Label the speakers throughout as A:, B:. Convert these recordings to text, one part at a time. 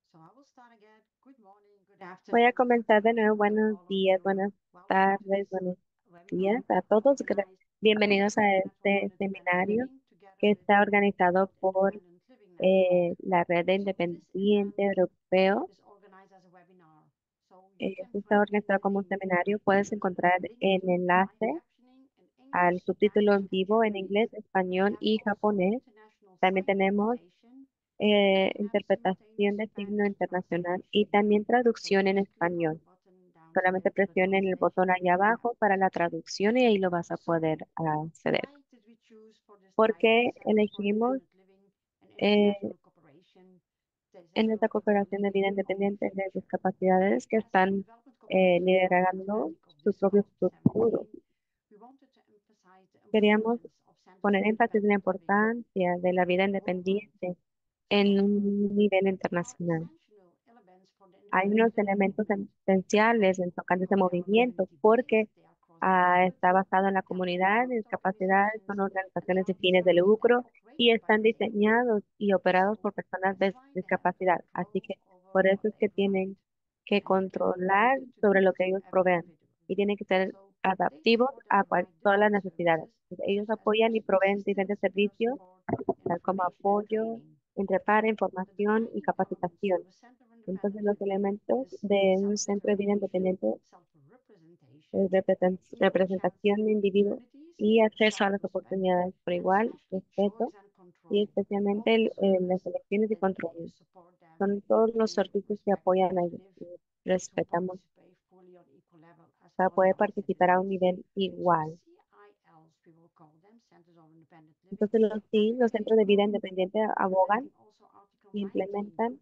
A: Voy a comenzar de nuevo. Buenos días, buenas tardes, buenos días a todos. Bienvenidos a este seminario que está organizado por la Red de Independiente Europeo. Esto está organizado como un seminario. Puedes encontrar el enlace al subtítulo en vivo en inglés, español y japonés. También tenemos interpretación de signo internacional y también traducción en español. Solamente presiona en el botón allá abajo para la traducción y ahí lo vas a poder acceder. ¿Por qué elegimos eh, en esta cooperación de vida independiente de discapacidades que están liderando su propio futuro? Queríamos poner énfasis en la importancia de la vida independiente en un nivel internacional. Hay unos elementos esenciales en tocantes de movimiento porque está basado en la comunidad de discapacidades, son organizaciones de fines de lucro y están diseñados y operados por personas de discapacidad. Así que por eso es que tienen que controlar sobre lo que ellos provean y tienen que ser adaptivos a todas las necesidades. Ellos apoyan y proveen diferentes servicios, tal como apoyo, prepara información y capacitación. Entonces, los elementos de un centro de vida independiente es representación de individuos y acceso a las oportunidades por igual, respeto y especialmente las elecciones y control. Son todos los servicios que apoyan a ellos y respetamos para poder participar a un nivel igual. Entonces, los centros de vida independiente abogan y implementan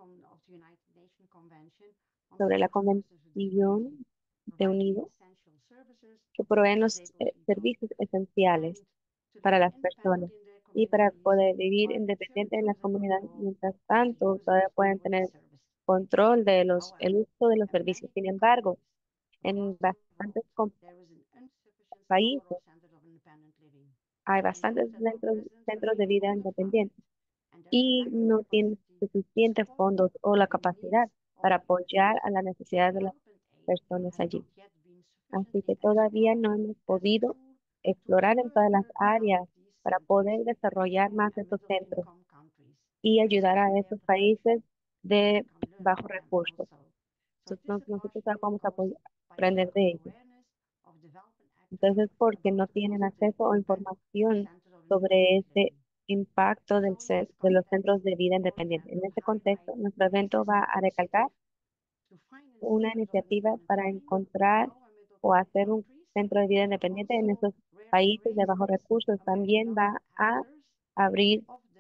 A: sobre la Convención de Unidos que proveen los servicios esenciales para las personas y para poder vivir independiente en las comunidades. Mientras tanto, todavía pueden tener control de el uso de los servicios. Sin embargo, en bastantes países hay bastantes centros de vida independientes y no tienen suficientes fondos o la capacidad para apoyar a las necesidades de las personas allí. Así que todavía no hemos podido explorar en todas las áreas para poder desarrollar más estos centros y ayudar a esos países de bajos recursos. Entonces, nosotros ahora vamos a aprender de ellos. Entonces, porque no tienen acceso o información sobre este impacto de los centros de vida independiente. En este contexto, nuestro evento va a recalcar una iniciativa para encontrar o hacer un centro de vida independiente en esos países de bajos recursos. También va a abrir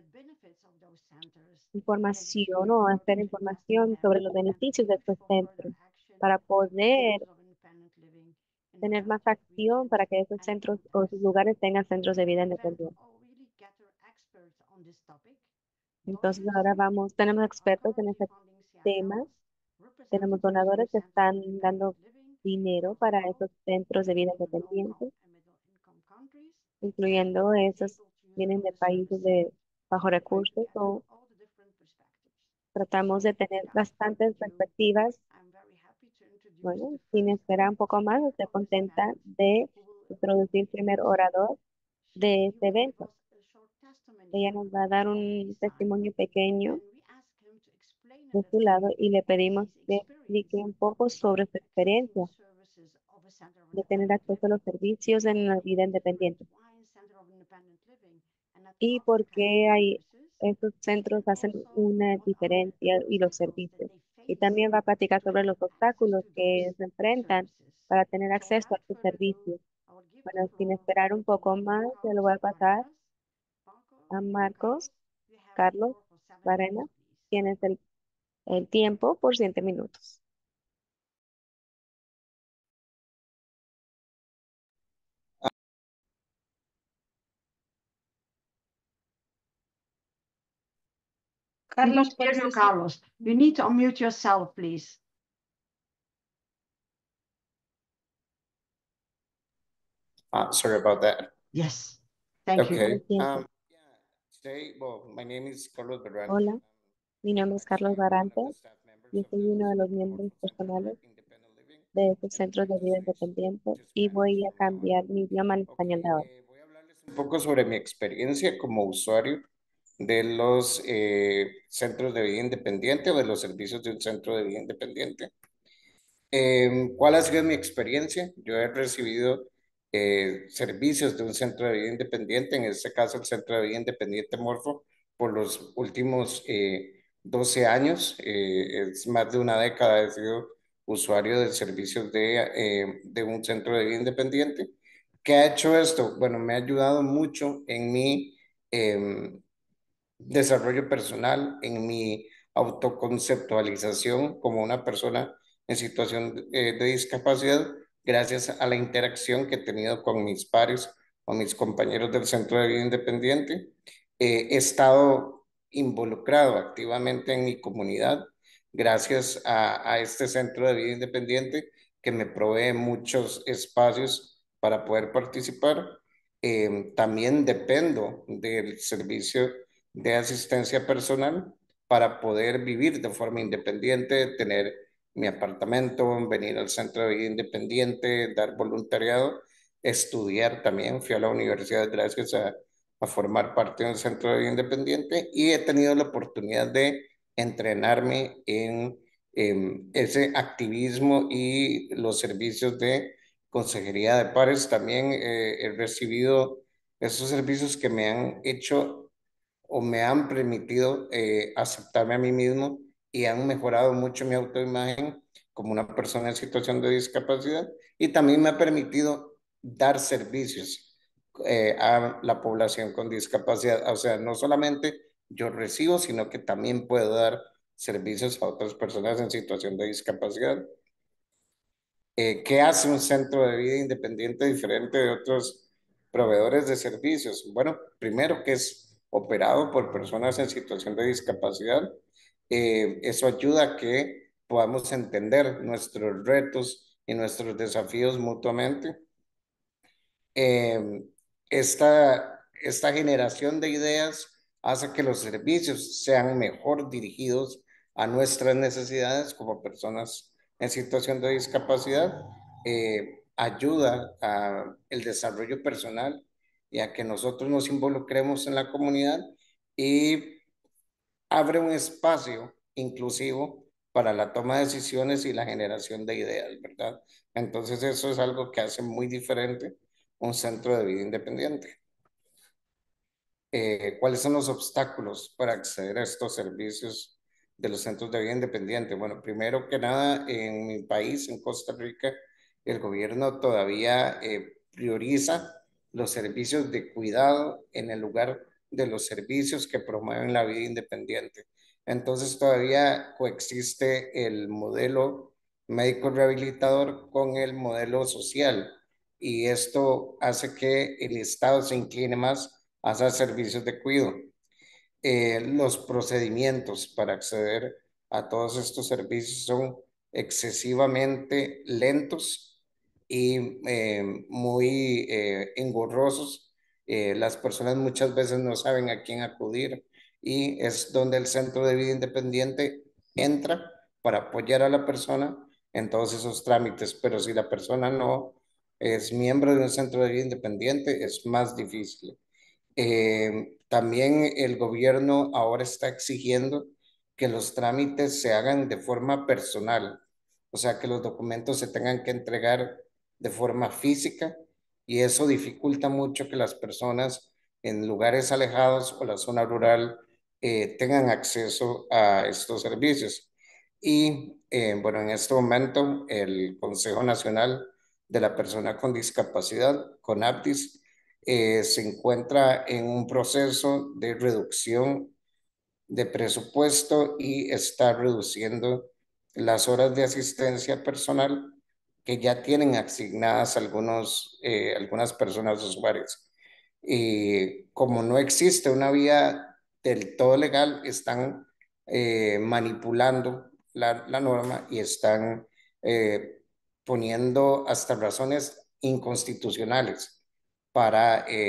A: información o hacer información sobre los beneficios de estos centros para poder tener más acción para que esos centros o esos lugares tengan centros de vida independiente. Entonces ahora tenemos expertos en este tema, tenemos donadores que están dando dinero para esos centros de vida independientes, incluyendo esos vienen de países de bajos recursos o tratamos de tener bastantes perspectivas. Bueno, sin esperar un poco más, estoy contenta de introducir el primer orador de este evento. Ella nos va a dar un testimonio pequeño de su lado y le pedimos que explique un poco sobre su experiencia de tener acceso a los servicios en la vida independiente y por qué estos centros hacen una diferencia y los servicios. Y también va a platicar sobre los obstáculos que se enfrentan para tener acceso a estos servicios. Bueno, sin esperar un poco más, se lo voy a pasar a Marcos Carlos Varena, quien es el tiempo por 7 minutos.
B: Carlos, hear you, Carlos. You need to unmute yourself, please.
C: Sorry about that.
B: Yes, thank you.
C: Okay. Today, well, my name is Carlos Berran.
A: Hola, Mi nombre es Carlos Barante. Yo soy uno de los miembros personales de estos centros de vida independiente y voy a cambiar mi idioma al español de ahora.
C: Voy a hablarles un poco sobre mi experiencia como usuario de los centros de vida independiente o de los servicios de un centro de vida independiente. ¿Cuál ha sido mi experiencia? Yo he recibido servicios de un centro de vida independiente, en este caso el Centro de Vida Independiente Morfo, por los últimos 12 años. Es más de una década he sido usuario de servicios de un centro de vida independiente. ¿Qué ha hecho esto? Bueno, me ha ayudado mucho en mi desarrollo personal, en mi autoconceptualización como una persona en situación de discapacidad, gracias a la interacción que he tenido con mis pares o mis compañeros del Centro de Vida Independiente. He estado involucrado activamente en mi comunidad gracias a este Centro de Vida Independiente que me provee muchos espacios para poder participar. También dependo del servicio de asistencia personal para poder vivir de forma independiente, tener mi apartamento, venir al centro de vida independiente, dar voluntariado, estudiar también. Fui a la universidad gracias a formar parte de un centro de vida independiente y he tenido la oportunidad de entrenarme en ese activismo y los servicios de consejería de pares. También he recibido esos servicios que me han hecho o me han permitido aceptarme a mí mismo y han mejorado mucho mi autoimagen como una persona en situación de discapacidad y también me ha permitido dar servicios a la población con discapacidad. O sea, no solamente yo recibo, sino que también puedo dar servicios a otras personas en situación de discapacidad. ¿Qué hace un centro de vida independiente diferente de otros proveedores de servicios? Bueno, primero que es operado por personas en situación de discapacidad. Eso ayuda a que podamos entender nuestros retos y nuestros desafíos mutuamente. eh, esta generación de ideas hace que los servicios sean mejor dirigidos a nuestras necesidades como personas en situación de discapacidad, ayuda a el desarrollo personal y a que nosotros nos involucremos en la comunidad y abre un espacio inclusivo para la toma de decisiones y la generación de ideas, ¿verdad? Entonces eso es algo que hace muy diferente un centro de vida independiente. ¿Cuáles son los obstáculos para acceder a estos servicios de los centros de vida independiente? Bueno, primero que nada, en mi país, en Costa Rica, el gobierno todavía prioriza los servicios de cuidado en el lugar de los servicios que promueven la vida independiente. Entonces todavía coexiste el modelo médico rehabilitador con el modelo social y esto hace que el Estado se incline más hacer servicios de cuidado. Los procedimientos para acceder a todos estos servicios son excesivamente lentos y muy engorrosos. Las personas muchas veces no saben a quién acudir y es donde el centro de vida independiente entra para apoyar a la persona en todos esos trámites, pero si la persona no es miembro de un centro de vida independiente, es más difícil. También el gobierno ahora está exigiendo que los trámites se hagan de forma personal, o sea, que los documentos se tengan que entregar de forma física y eso dificulta mucho que las personas en lugares alejados o la zona rural tengan acceso a estos servicios. Y bueno, en este momento el Consejo Nacional de la Persona con Discapacidad, CONAPDIS, se encuentra en un proceso de reducción de presupuesto y está reduciendo las horas de asistencia personal que ya tienen asignadas algunas personas usuarias. Y como no existe una vía del todo legal, están manipulando la norma y están eh, poniendo hasta razones inconstitucionales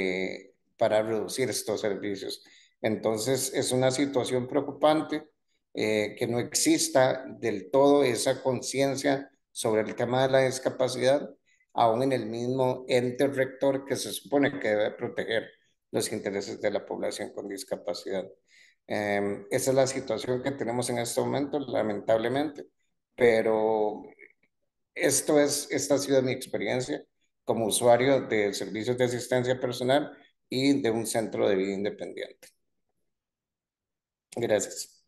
C: para reducir estos servicios. Entonces, es una situación preocupante. que no exista del todo esa conciencia sobre el tema de la discapacidad, aún en el mismo ente rector que se supone que debe proteger los intereses de la población con discapacidad. Esa es la situación que tenemos en este momento, lamentablemente, pero esta ha sido mi experiencia como usuario de servicios de asistencia personal y de un centro de vida independiente. Gracias.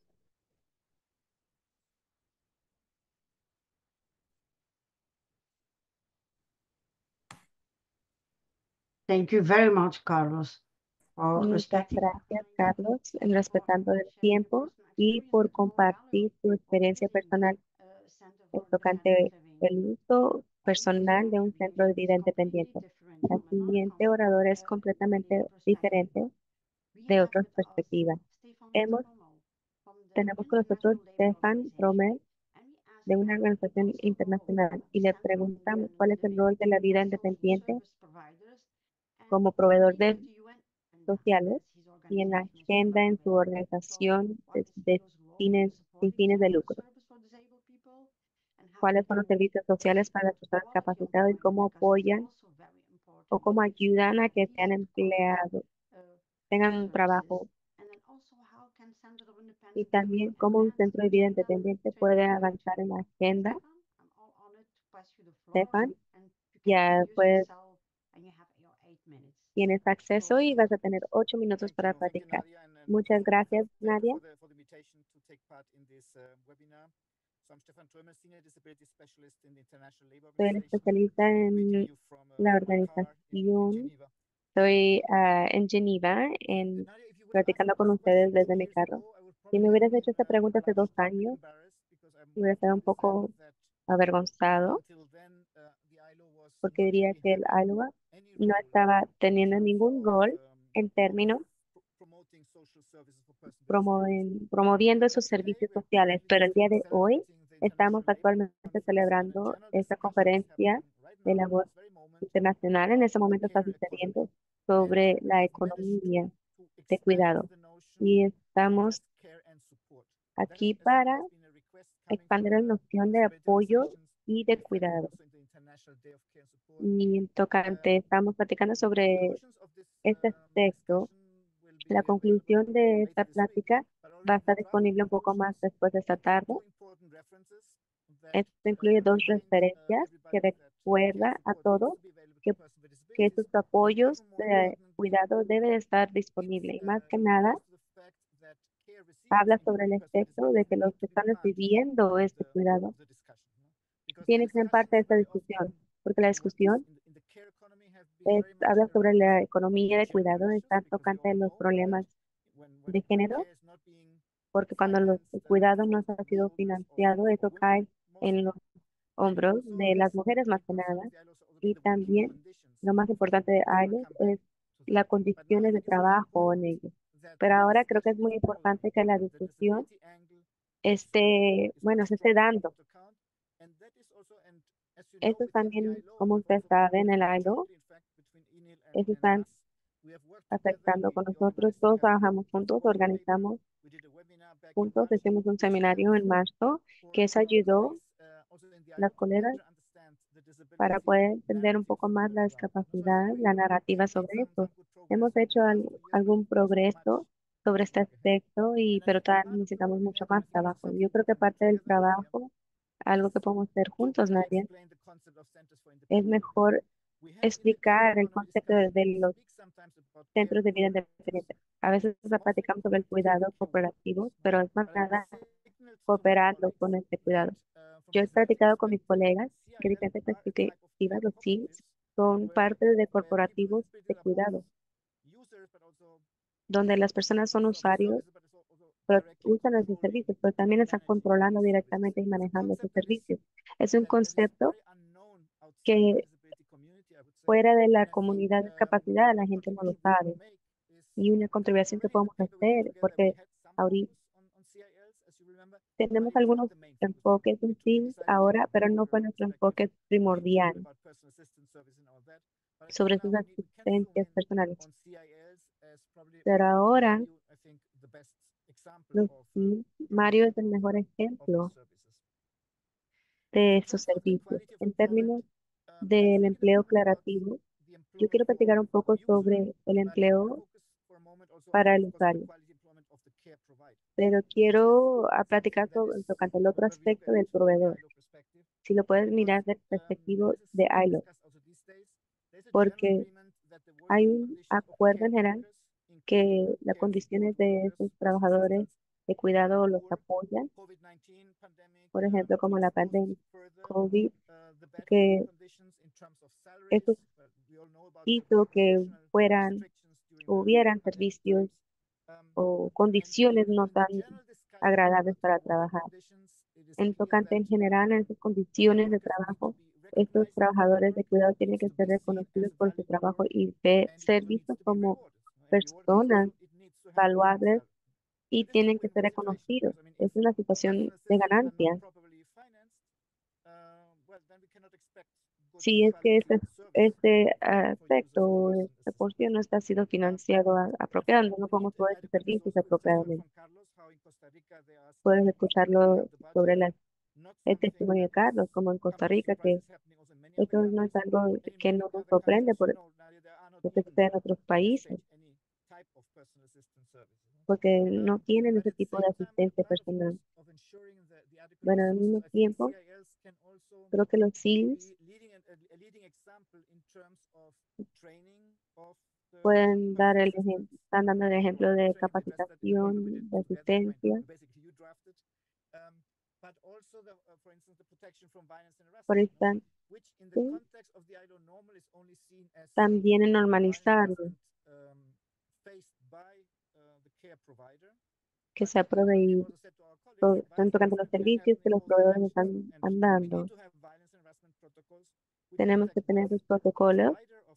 B: Thank you very much, Carlos, for
A: Muchas
B: respecting.
A: gracias, Carlos, en respetando el tiempo y por compartir tu experiencia personal en tocante el uso personal de un centro de vida independiente. La siguiente oradora es completamente diferente de otras perspectivas. Hemos, tenemos con nosotros Stefan Rommel de una organización internacional y le preguntamos cuál es el rol de la vida independiente como proveedor de sociales y en la agenda en su organización sin fines de lucro. ¿Cuáles son los servicios sociales para las personas capacitadas y cómo apoyan o cómo ayudan a que sean empleados, tengan un trabajo? Y también cómo un centro de vida independiente puede avanzar en la agenda. Stefan, ya pues tienes acceso y vas a tener 8 minutos para platicar. Muchas gracias, Nadia. Soy el especialista en la organización. Estoy en Geneva, platicando con ustedes desde mi carro. Si me hubieras hecho esta pregunta hace 2 años, hubiera estado un poco avergonzado, porque diría que el ILOA no estaba teniendo ningún gol en términos promoviendo esos servicios sociales, pero el día de hoy estamos actualmente celebrando esta conferencia de la voz internacional. En ese momento está sucediendo sobre la economía de cuidado y estamos aquí para expandir la noción de apoyo y de cuidado. Y en tocante, estamos platicando sobre este aspecto. La conclusión de esta plática va a estar disponible un poco más después de esta tarde. Esto incluye 2 referencias que recuerda a todos que, que sus apoyos de cuidado deben estar disponibles. Y más que nada, habla sobre el efecto de que los que están recibiendo este cuidado tienen que ser parte de esta discusión, porque la discusión habla sobre la economía de cuidado, está tocante los problemas de género, porque cuando el cuidado no ha sido financiado, eso cae en los hombros de las mujeres más que nada. Y también lo más importante de ILO es las condiciones de trabajo en ellos. Pero ahora creo que es muy importante que la discusión bueno, se esté dando. Eso también, como usted sabe, en el ILO, eso están afectando con nosotros. Todos trabajamos juntos, organizamos juntos, hicimos un seminario en marzo que eso ayudó las colegas para poder entender un poco más la discapacidad, la narrativa sobre esto. Hemos hecho algún progreso sobre este aspecto, pero todavía necesitamos mucho más trabajo. Yo creo que parte del trabajo, algo que podemos hacer juntos, Nadia, es mejor explicar el concepto de los centros de vida independiente. A veces platicamos sobre el cuidado cooperativo, pero es más nada cooperando con este cuidado. Yo he platicado con mis colegas que diferentes perspectivas, los SIMs, son parte de corporativos de cuidado, donde las personas son usuarios, pero usan esos servicios, pero también están controlando directamente y manejando esos servicios. Es un concepto que fuera de la comunidad de discapacidad la gente no lo sabe. Y una contribución que podemos hacer, porque ahorita tenemos algunos enfoques en sí ahora, pero no fue nuestro enfoque primordial sobre sus asistencias personales. Pero ahora Sí, Mario es el mejor ejemplo de estos servicios. En términos del empleo declarativo, yo quiero platicar un poco sobre el empleo para el usuario, pero quiero platicar sobre, tocante el otro aspecto del proveedor. Si lo puedes mirar del perspectivo de ILO, porque hay un acuerdo en general que las condiciones de esos trabajadores de cuidado los apoyan, por ejemplo, como la pandemia COVID, que eso hizo que hubieran servicios o condiciones no tan agradables para trabajar. En tocante en general, en esas condiciones de trabajo, estos trabajadores de cuidado tienen que ser reconocidos por su trabajo y ser vistos como personas valuables y tienen que ser reconocidos. Es una situación de ganancia. Si es que este aspecto o esta porción no está sido financiado apropiadamente, no podemos proveer estos servicios apropiadamente. Puedes escucharlo sobre el testimonio de Carlos, como en Costa Rica, que esto no es algo que no nos sorprende por lo que sucede en otros países, porque no tienen ese tipo de asistencia personal. Bueno, al mismo tiempo, creo que los SEALs pueden dar el ejemplo, están dando el ejemplo de capacitación, de asistencia. Por instante, también en normalizarlo, que se ha proveído, están tocando los servicios que los proveedores están dando. Tenemos que tener los protocolos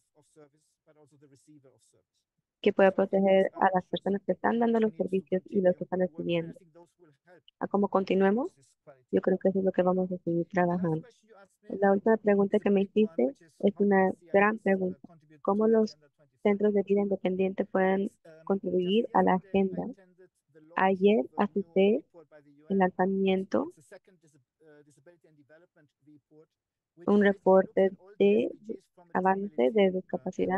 A: que pueda proteger a las personas que están dando los servicios y los que están recibiendo. A cómo continuemos, yo creo que eso es lo que vamos a seguir trabajando. La última pregunta que me hiciste es una gran pregunta. ¿Cómo los centros de vida independiente pueden contribuir a la agenda? Ayer asistí el lanzamiento, un reporte de avance de discapacidad,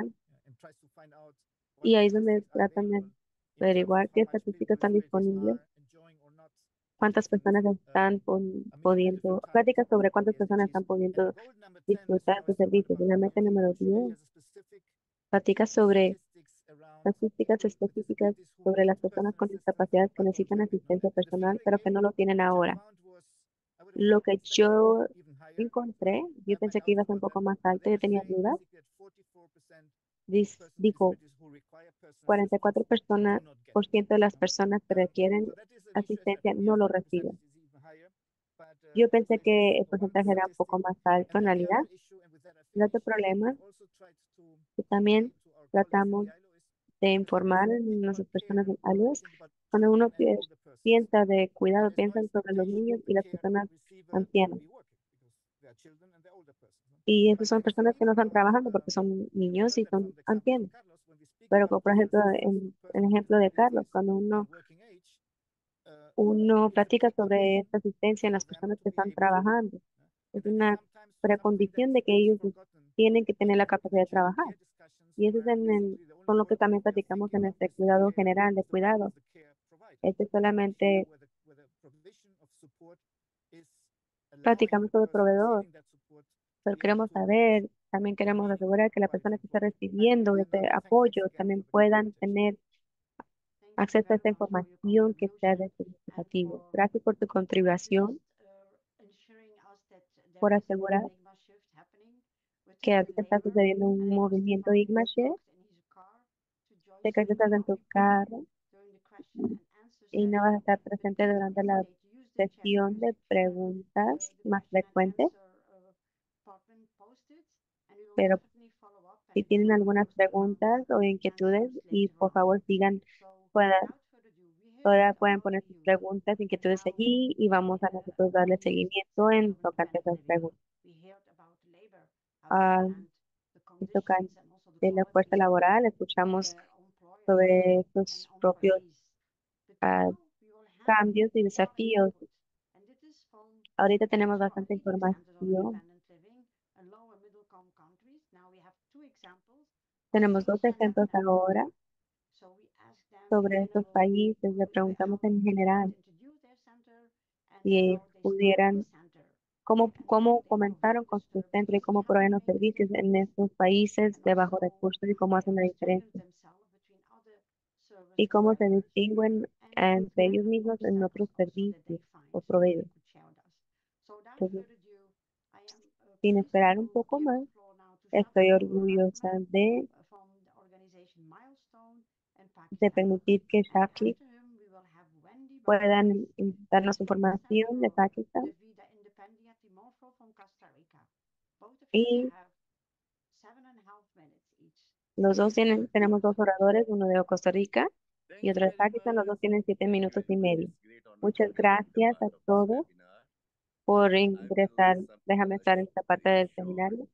A: y ahí es donde tratan de averiguar qué estadísticas están disponibles, cuántas personas están pudiendo, pláticas sobre cuántas personas están pudiendo disfrutar de servicios. Y la meta número 10, pláticas sobre estadísticas específicas sobre las personas con discapacidad que necesitan asistencia personal, pero que no lo tienen ahora. Lo que yo encontré, yo pensé que iba a ser un poco más alto, yo tenía dudas. Dijo 44% de las personas que requieren asistencia no lo reciben. Yo pensé que el porcentaje era un poco más alto en realidad. El otro problema que también tratamos de informar a nuestras personas en ALUS, cuando uno piensa de cuidado, piensan sobre los niños y las personas ancianas. Y esas son personas que no están trabajando porque son niños y son ancianos. Pero como por ejemplo, en el ejemplo de Carlos, cuando uno platica sobre esta asistencia en las personas que están trabajando, es una precondición de que ellos tienen que tener la capacidad de trabajar. Y eso es con lo que también platicamos en este cuidado general de cuidado. Este solamente platicamos sobre proveedor, pero queremos saber, también queremos asegurar que la persona que está recibiendo este apoyo también puedan tener acceso a esta información que sea de significativo. Gracias por tu contribución, por asegurar que ahorita está sucediendo un movimiento IGMA-Share. Sé que estás en tu carro y no vas a estar presente durante la sesión de preguntas más frecuentes, pero si tienen algunas preguntas o inquietudes, y por favor sigan, puedan, todavía pueden poner sus preguntas, inquietudes allí y vamos a nosotros darle seguimiento en tocante a esas preguntas. Ah, en tocante de la fuerza laboral, escuchamos sobre estos propios cambios y desafíos. Ahorita tenemos bastante información. Tenemos dos ejemplos ahora sobre estos países. Le preguntamos en general si pudieran, cómo comenzaron con su centro y cómo proveen los servicios en estos países de bajos recursos y cómo hacen la diferencia y cómo se distinguen entre ellos mismos en otros servicios o proveedores. Entonces, sin esperar un poco más, estoy orgullosa de permitir que Shaki puedan darnos información de Pakistán y los dos tenemos dos oradores, uno de Costa Rica y otro de Pakistán, los dos tienen 7 minutos y medio. Muchas gracias a todos por ingresar. Déjame estar en esta parte del seminario.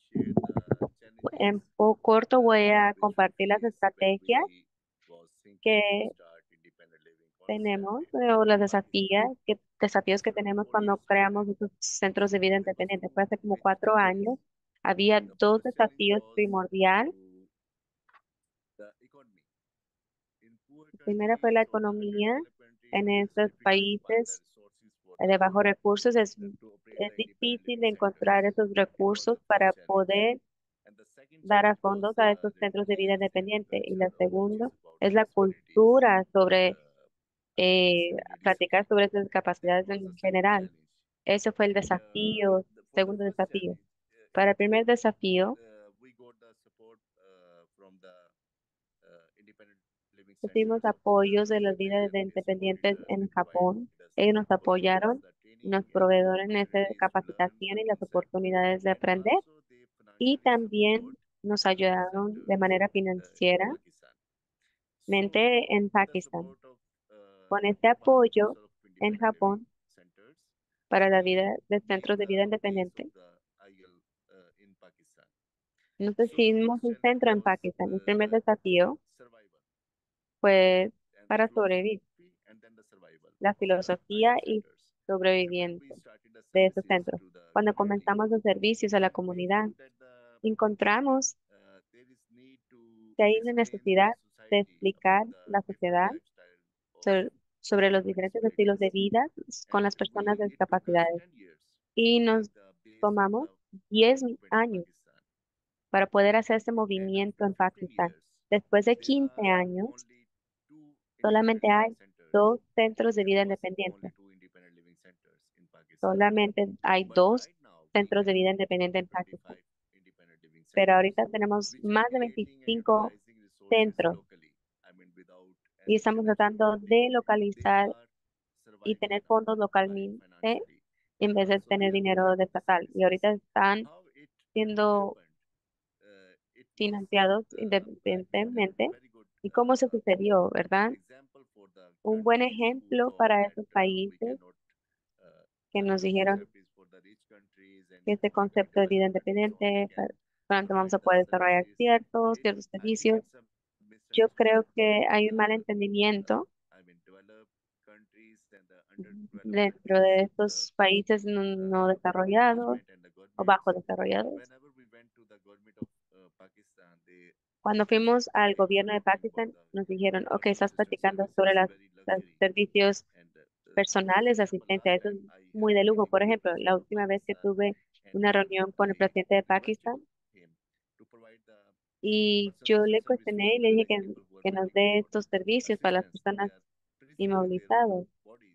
A: En poco corto voy a compartir las estrategias que tenemos o los desafíos que tenemos cuando creamos estos centros de vida independiente. Fue hace como 4 años. Había dos desafíos primordiales. Primero fue la economía en estos países de bajos recursos. Es difícil encontrar esos recursos para poder dar a fondos a estos centros de vida independiente. Y la segunda es la cultura sobre platicar sobre esas capacidades en general. Ese fue el desafío, segundo desafío. Para el primer desafío, recibimos apoyos de las vidas de independientes en Japón. Ellos nos apoyaron, nos proveyeron esa capacitación y las oportunidades de aprender y también nos ayudaron de manera financieramente en Pakistán. Con este apoyo en Japón para la vida de centros de vida independiente, nos decidimos un centro en Pakistán. El primer desafío fue para sobrevivir, la filosofía y sobreviviente de esos centros. Cuando comenzamos los servicios a la comunidad, encontramos que hay una necesidad de explicar la sociedad sobre, sobre los diferentes estilos de vida con las personas de discapacidades. Y nos tomamos 10 años para poder hacer este movimiento en Pakistán. Después de 15 años, solamente hay dos centros de vida independiente. Solamente hay dos centros de vida independiente en Pakistán. Pero ahorita tenemos más de 25 centros y estamos tratando de localizar y tener fondos localmente en vez de tener dinero de estatal. Y ahorita están siendo financiados independientemente. ¿Y cómo se sucedió, verdad? Un buen ejemplo para esos países que nos dijeron que este concepto de vida independiente, pronto vamos a poder desarrollar ciertos servicios. Yo creo que hay un mal entendimiento dentro de estos países no desarrollados o bajo desarrollados. Cuando fuimos al gobierno de Pakistán, nos dijeron, ok, estás platicando sobre los servicios personales de asistencia. Eso es muy de lujo. Por ejemplo, la última vez que tuve una reunión con el presidente de Pakistán y yo le cuestioné y le dije que nos dé estos servicios para las personas inmovilizadas.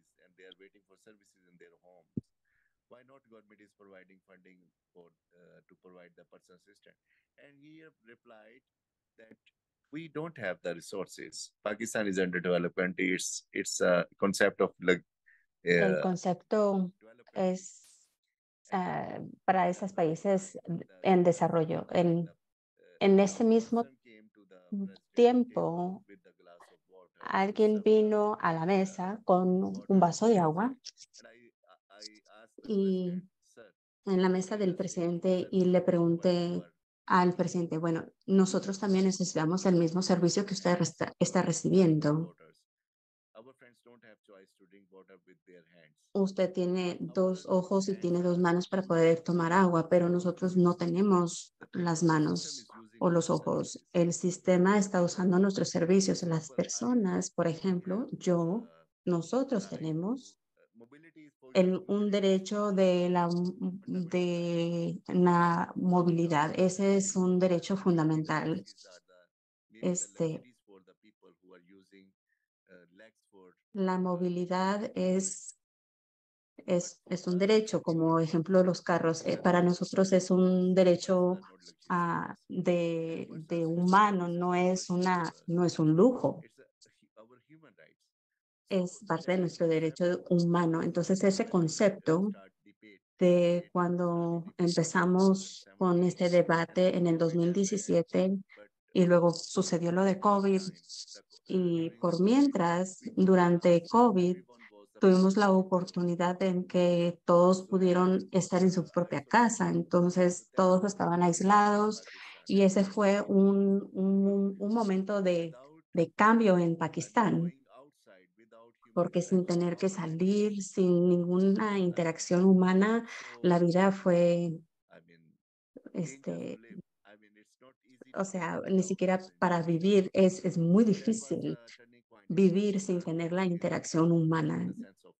D: We don't have the resources. Pakistan is underdeveloped. It's a concept of like
E: El concepto es para esos países en desarrollo. En ese mismo tiempo, alguien vino a la mesa con un vaso de agua y en la mesa del presidente y le pregunté al presidente, bueno, nosotros también necesitamos el mismo servicio que usted está recibiendo. usted tiene dos ojos y tiene dos manos para poder tomar agua, pero nosotros no tenemos las manos o los ojos. El sistema está usando nuestros servicios. Las personas, por ejemplo, nosotros tenemos un derecho de la movilidad. Ese es un derecho fundamental. La movilidad es un derecho, como ejemplo los carros. Para nosotros es un derecho de humano, no es un lujo. Es parte de nuestro derecho humano. Entonces, ese concepto de cuando empezamos con este debate en el 2017 y luego sucedió lo de COVID y por mientras, durante COVID, tuvimos la oportunidad en que todos pudieron estar en su propia casa, entonces todos estaban aislados y ese fue un momento de cambio en Pakistán, porque sin tener que salir, sin ninguna interacción humana, la vida fue, o sea, ni siquiera para vivir es muy difícil vivir sin tener la interacción humana.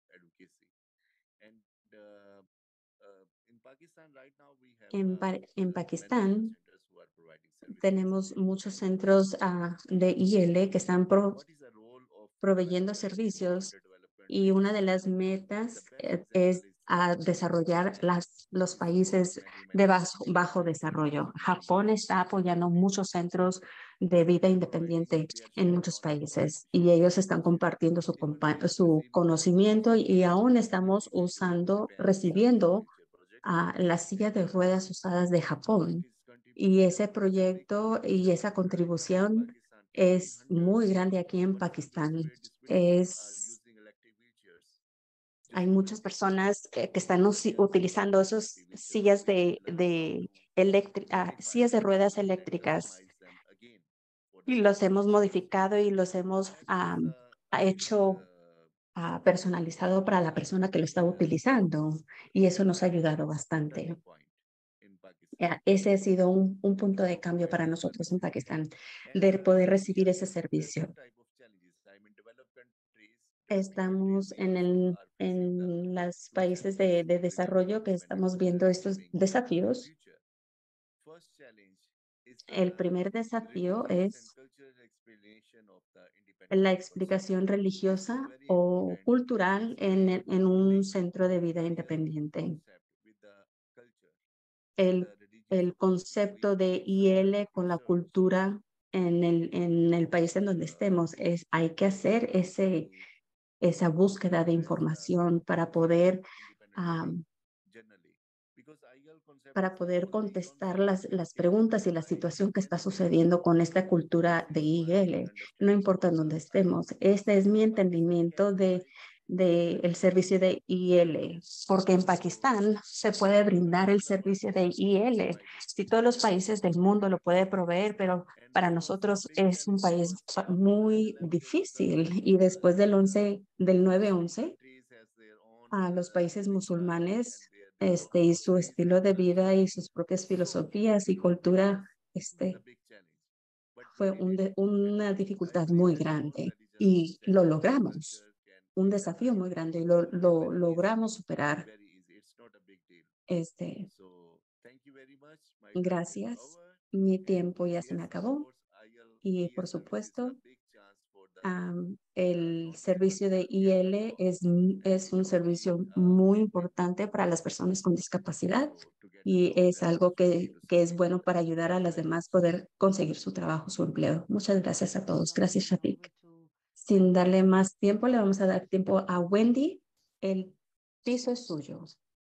E: En Pakistán tenemos muchos centros de IL que están proveyendo servicios y una de las metas es desarrollar los países de bajo desarrollo. Japón está apoyando muchos centros de vida independiente en muchos países y ellos están compartiendo su conocimiento y aún estamos recibiendo las sillas de ruedas usadas de Japón. Y ese proyecto y esa contribución es muy grande aquí en Pakistán. Hay muchas personas que están utilizando esas sillas sillas de ruedas eléctricas y los hemos modificado y los hemos hecho personalizado para la persona que lo está utilizando y eso nos ha ayudado bastante. Ese ha sido un punto de cambio para nosotros en Pakistán, de poder recibir ese servicio. Estamos en los países de desarrollo que estamos viendo estos desafíos. El primer desafío es la explicación religiosa o cultural en un centro de vida independiente. El concepto de IL con la cultura en el país en donde estemos hay que hacer esa búsqueda de información para poder contestar las preguntas y la situación que está sucediendo con esta cultura de IL, no importa en dónde estemos. Este es mi entendimiento de el servicio de IL, porque en Pakistán se puede brindar el servicio de IL. Si todos los países del mundo lo pueden proveer, pero para nosotros es un país muy difícil y después del 9/11, a los países musulmanes y su estilo de vida y sus propias filosofías y cultura fue una dificultad muy grande y lo logramos, un desafío muy grande y lo logramos superar. Gracias, mi tiempo ya se me acabó y por supuesto el servicio de IL es un servicio muy importante para las personas con discapacidad y es algo que es bueno para ayudar a las demás poder conseguir su trabajo, su empleo. Muchas gracias a todos. Gracias, Shafiq. Sin darle más tiempo, le vamos a dar tiempo a Wendy. El piso es suyo.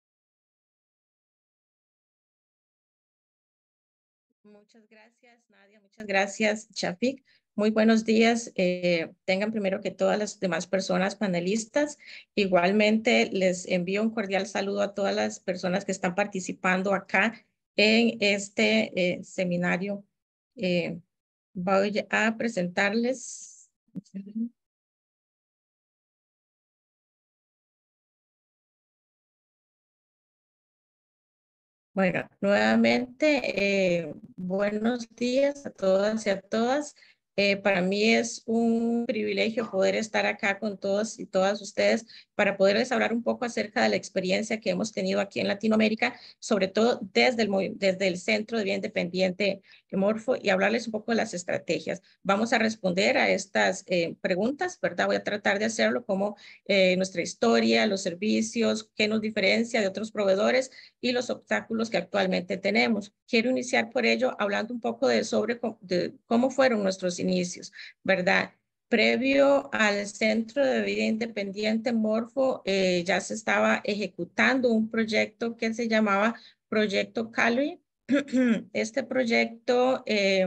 F: Muchas gracias, Nadia. Muchas gracias, Shafiq. Muy buenos días. Tengan primero que todas las demás personas panelistas. Igualmente, les envío un cordial saludo a todas las personas que están participando acá en este seminario. Voy a presentarles. Bueno, nuevamente, buenos días a todas y a todas. Para mí es un privilegio poder estar acá con todos y todas ustedes para poderles hablar un poco acerca de la experiencia que hemos tenido aquí en Latinoamérica, sobre todo desde el Centro de Vida Independiente Morfo, y hablarles un poco de las estrategias. Vamos a responder a estas preguntas, ¿verdad? Voy a tratar de hacerlo como nuestra historia, los servicios, qué nos diferencia de otros proveedores y los obstáculos que actualmente tenemos. Quiero iniciar por ello hablando un poco de cómo fueron nuestros inicios, ¿verdad? Previo al Centro de Vida Independiente Morfo, ya se estaba ejecutando un proyecto que se llamaba Proyecto Calorie. Este proyecto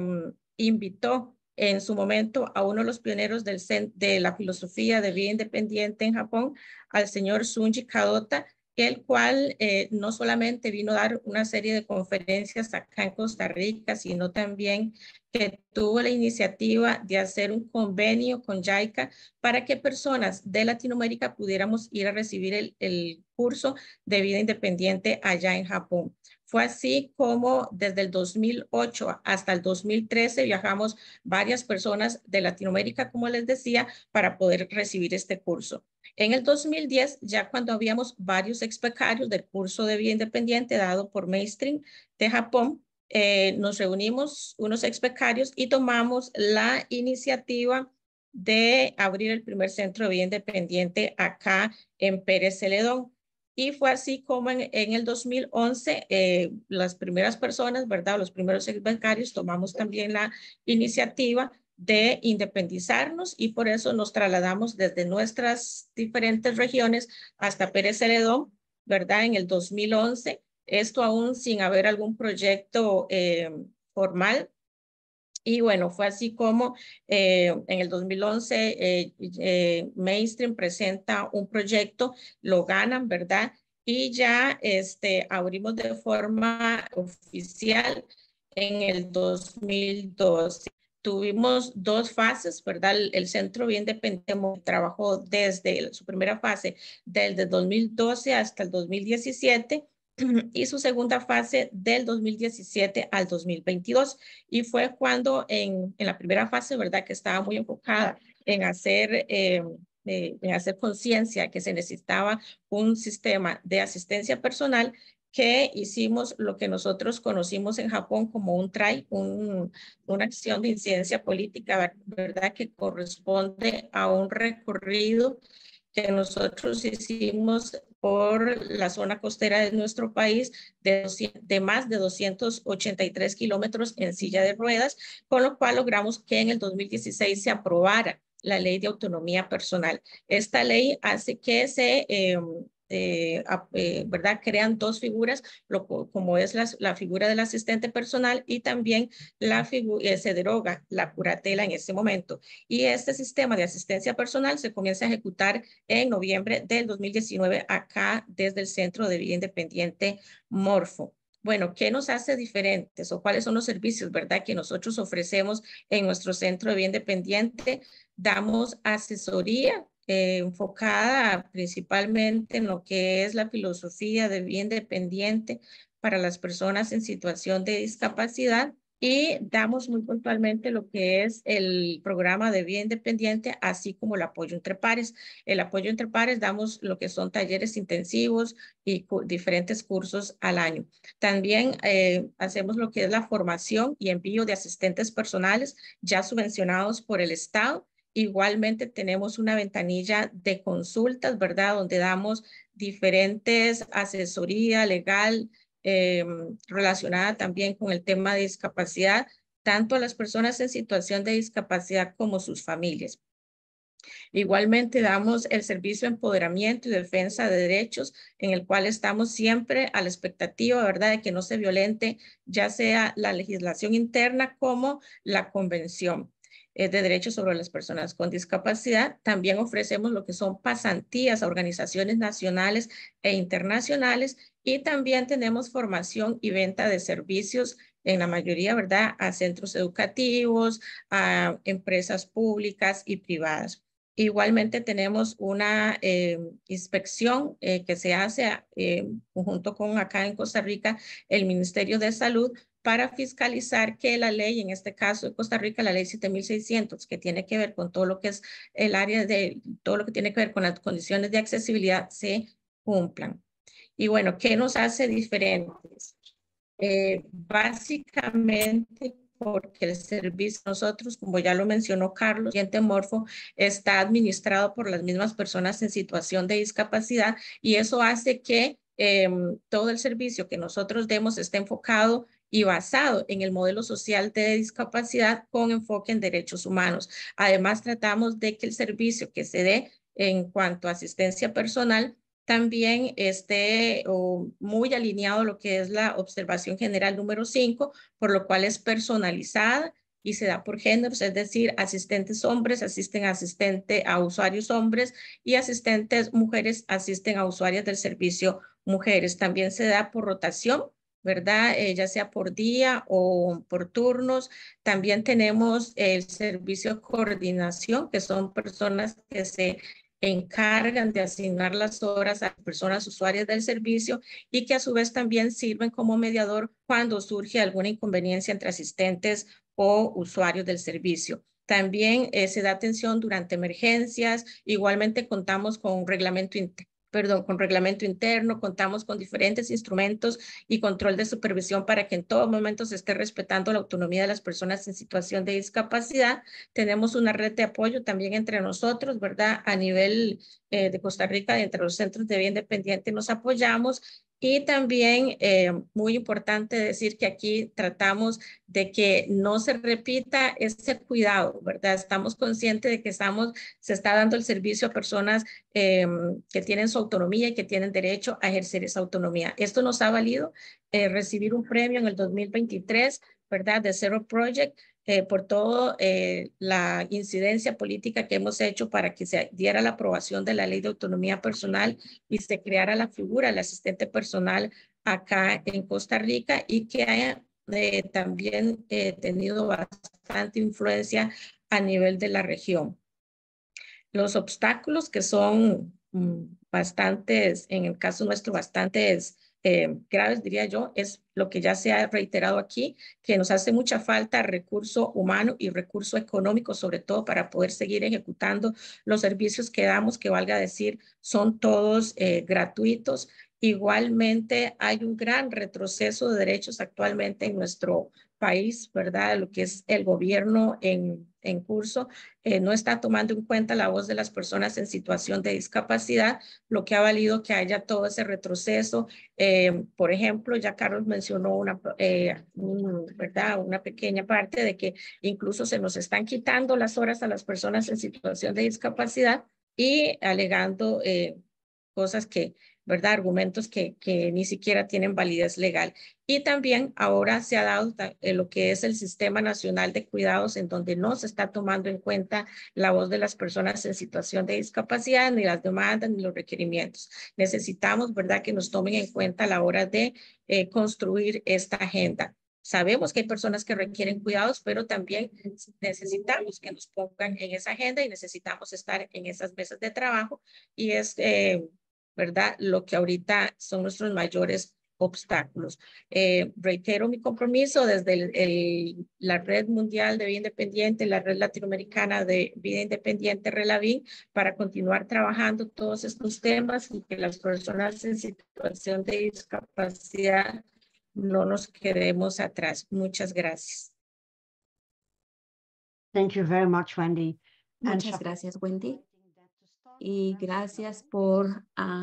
F: invitó en su momento a uno de los pioneros de la filosofía de vida independiente en Japón, al señor Sunji Kadota, el cual no solamente vino a dar una serie de conferencias acá en Costa Rica, sino también que tuvo la iniciativa de hacer un convenio con JICA para que personas de Latinoamérica pudiéramos ir a recibir el curso de vida independiente allá en Japón. Fue así como desde el 2008 hasta el 2013 viajamos varias personas de Latinoamérica, como les decía, para poder recibir este curso. En el 2010, ya cuando habíamos varios ex-becarios del curso de vida independiente dado por Mainstream de Japón, nos reunimos unos ex-becarios y tomamos la iniciativa de abrir el primer centro de vida independiente acá en Pérez Celedón. Y fue así como en el 2011, las primeras personas, ¿verdad? Los primeros ex-becarios tomamos también la iniciativa de independizarnos y por eso nos trasladamos desde nuestras diferentes regiones hasta Pérez Celedón, ¿verdad? En el 2011, esto aún sin haber algún proyecto formal. Y bueno, fue así como en el 2011 Mainstream presenta un proyecto, lo ganan, ¿verdad? Y ya abrimos de forma oficial en el 2012. Tuvimos dos fases, ¿verdad? El Centro Bien Independiente trabajó desde su primera fase, desde 2012 hasta el 2017, y su segunda fase del 2017 al 2022. Y fue cuando en la primera fase, ¿verdad? Que estaba muy enfocada en hacer conciencia que se necesitaba un sistema de asistencia personal, que hicimos lo que nosotros conocimos en Japón como un TRAI, una acción de incidencia política, ¿verdad? Que corresponde a un recorrido que nosotros hicimos por la zona costera de nuestro país de más de 283 kilómetros en silla de ruedas, con lo cual logramos que en el 2016 se aprobara la ley de autonomía personal. Esta ley hace que ¿verdad? Crean dos figuras, como es la figura del asistente personal y también se deroga la curatela en ese momento. Y este sistema de asistencia personal se comienza a ejecutar en noviembre del 2019 acá desde el Centro de Vida Independiente Morfo. Bueno, ¿qué nos hace diferentes o cuáles son los servicios, verdad, que nosotros ofrecemos en nuestro Centro de Vida Independiente? Damos asesoría enfocada principalmente en lo que es la filosofía de vida independiente para las personas en situación de discapacidad, y damos muy puntualmente lo que es el programa de vida independiente, así como el apoyo entre pares. El apoyo entre pares damos lo que son talleres intensivos y diferentes cursos al año. También hacemos lo que es la formación y envío de asistentes personales ya subvencionados por el Estado. Igualmente tenemos una ventanilla de consultas, ¿verdad? Donde damos diferentes asesoría legal relacionada también con el tema de discapacidad, tanto a las personas en situación de discapacidad como sus familias. Igualmente damos el servicio de empoderamiento y defensa de derechos, en el cual estamos siempre a la expectativa, ¿verdad?, de que no se violente ya sea la legislación interna como la convención de derechos sobre las personas con discapacidad. También ofrecemos lo que son pasantías a organizaciones nacionales e internacionales, y también tenemos formación y venta de servicios en la mayoría, ¿verdad?, a centros educativos, a empresas públicas y privadas. Igualmente tenemos una inspección que se hace junto con acá en Costa Rica el Ministerio de Salud para fiscalizar que la ley, en este caso de Costa Rica, la ley 7600, que tiene que ver con todo lo que es el área de todo lo que tiene que ver con las condiciones de accesibilidad, se cumplan. Y bueno, ¿qué nos hace diferentes? Básicamente porque el servicio nosotros, como ya lo mencionó Carlos, Diente Morfo está administrado por las mismas personas en situación de discapacidad y eso hace que todo el servicio que nosotros demos esté enfocado y basado en el modelo social de discapacidad con enfoque en derechos humanos. Además, tratamos de que el servicio que se dé en cuanto a asistencia personal también esté muy alineado a lo que es la observación general número 5, por lo cual es personalizada y se da por géneros, es decir, asistentes hombres asisten a usuarios hombres y asistentes mujeres asisten a usuarias del servicio mujeres. También se da por rotación, ¿verdad? Ya sea por día o por turnos. También tenemos el servicio de coordinación, que son personas que se encargan de asignar las horas a personas usuarias del servicio y que a su vez también sirven como mediador cuando surge alguna inconveniencia entre asistentes o usuarios del servicio. También se da atención durante emergencias. Igualmente contamos con un reglamento interno, contamos con diferentes instrumentos y control de supervisión para que en todo momento se esté respetando la autonomía de las personas en situación de discapacidad. Tenemos una red de apoyo también entre nosotros, ¿verdad? A nivel de Costa Rica, entre los centros de vida independiente nos apoyamos. Y también muy importante decir que aquí tratamos de que no se repita ese cuidado, ¿verdad? Estamos conscientes de que se está dando el servicio a personas que tienen su autonomía y que tienen derecho a ejercer esa autonomía. Esto nos ha valido recibir un premio en el 2023, ¿verdad? De Zero Project, por toda la incidencia política que hemos hecho para que se diera la aprobación de la Ley de Autonomía Personal y se creara la figura del asistente personal acá en Costa Rica y que haya también tenido bastante influencia a nivel de la región. Los obstáculos que son bastantes, en el caso nuestro, bastantes graves, diría yo, es lo que ya se ha reiterado aquí, que nos hace mucha falta recurso humano y recurso económico, sobre todo para poder seguir ejecutando los servicios que damos, que valga decir, son todos gratuitos. Igualmente, hay un gran retroceso de derechos actualmente en nuestro país, ¿verdad? Lo que es el gobierno en curso, no está tomando en cuenta la voz de las personas en situación de discapacidad, lo que ha valido que haya todo ese retroceso. Por ejemplo, ya Carlos mencionó ¿verdad? Una pequeña parte de que incluso se nos están quitando las horas a las personas en situación de discapacidad y alegando cosas que, ¿verdad? Argumentos que ni siquiera tienen validez legal. Y también ahora se ha dado lo que es el Sistema Nacional de Cuidados, en donde no se está tomando en cuenta la voz de las personas en situación de discapacidad, ni las demandas, ni los requerimientos. Necesitamos, ¿verdad?, que nos tomen en cuenta a la hora de construir esta agenda. Sabemos que hay personas que requieren cuidados, pero también necesitamos que nos pongan en esa agenda y necesitamos estar en esas mesas de trabajo y es ¿verdad? Lo que ahorita son nuestros mayores obstáculos. Reitero mi compromiso desde la Red Mundial de Vida Independiente, la Red Latinoamericana de Vida Independiente, RELAVIN, para continuar trabajando todos estos temas y que las personas en situación de discapacidad no nos quedemos atrás. Muchas gracias.
B: Thank you very much, Wendy.
E: Muchas gracias, Wendy. Y gracias por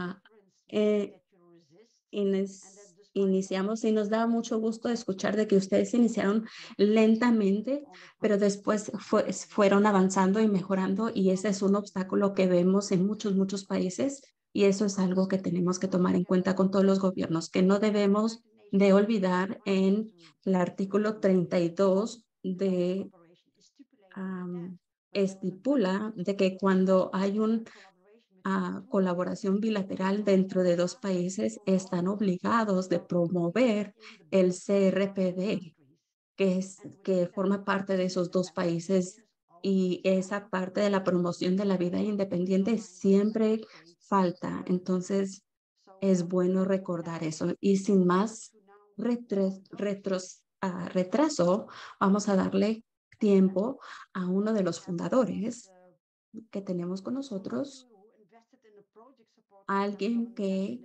E: iniciamos y nos da mucho gusto escuchar de que ustedes iniciaron lentamente, pero después fueron avanzando y mejorando y ese es un obstáculo que vemos en muchos países y eso es algo que tenemos que tomar en cuenta con todos los gobiernos, que no debemos de olvidar en el artículo 32 de estipula de que cuando hay colaboración bilateral dentro de dos países están obligados de promover el CRPD, que forma parte de esos dos países y esa parte de la promoción de la vida independiente siempre falta. Entonces, es bueno recordar eso. Y sin más retraso, vamos a darle tiempo a uno de los fundadores que tenemos con nosotros, alguien que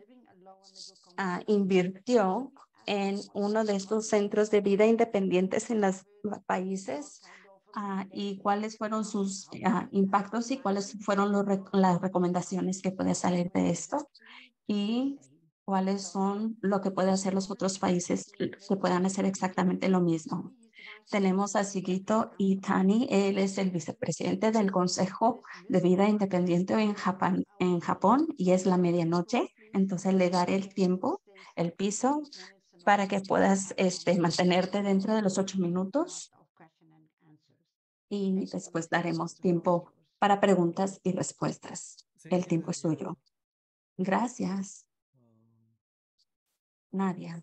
E: invirtió en uno de estos centros de vida independientes en los países y cuáles fueron sus impactos y cuáles fueron las recomendaciones que puede salir de esto y cuáles son lo que pueden hacer los otros países que puedan hacer exactamente lo mismo. Tenemos a Sigito Itani, él es el vicepresidente del Consejo de Vida Independiente en Japón y es la medianoche, entonces le daré el tiempo, el piso, para que puedas mantenerte dentro de los 8 minutos y después daremos tiempo para preguntas y respuestas. El tiempo es suyo. Gracias, Nadia.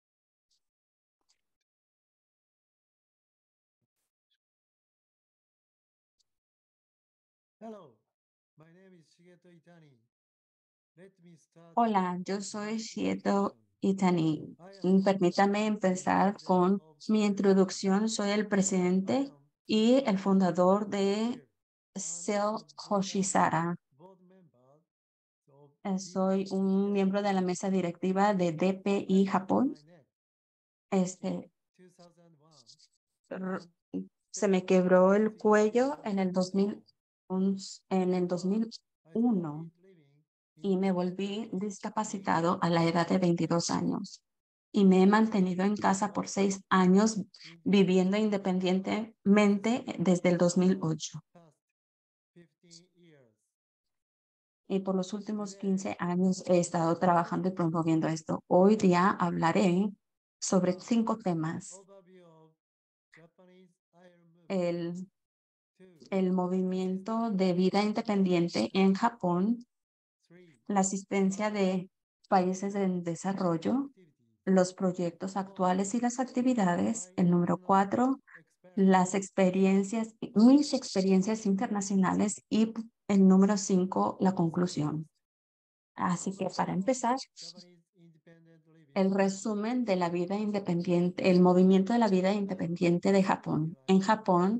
E: Hola, yo soy Shieto Itani. Permítame empezar con mi introducción. Soy el presidente y el fundador de Cell Hoshisara. Soy un miembro de la mesa directiva de DPI Japón. Se me quebró el cuello en el 2001 y me volví discapacitado a la edad de 22 años. Y me he mantenido en casa por 6 años viviendo independientemente desde el 2008. Y por los últimos 15 años he estado trabajando y promoviendo esto. Hoy día hablaré sobre 5 temas. El movimiento de vida independiente en Japón, la asistencia de países en desarrollo, los proyectos actuales y las actividades. El número 4, mis experiencias internacionales y el número 5, la conclusión. Así que para empezar, el resumen de la vida independiente, el movimiento de la vida independiente de Japón. En Japón,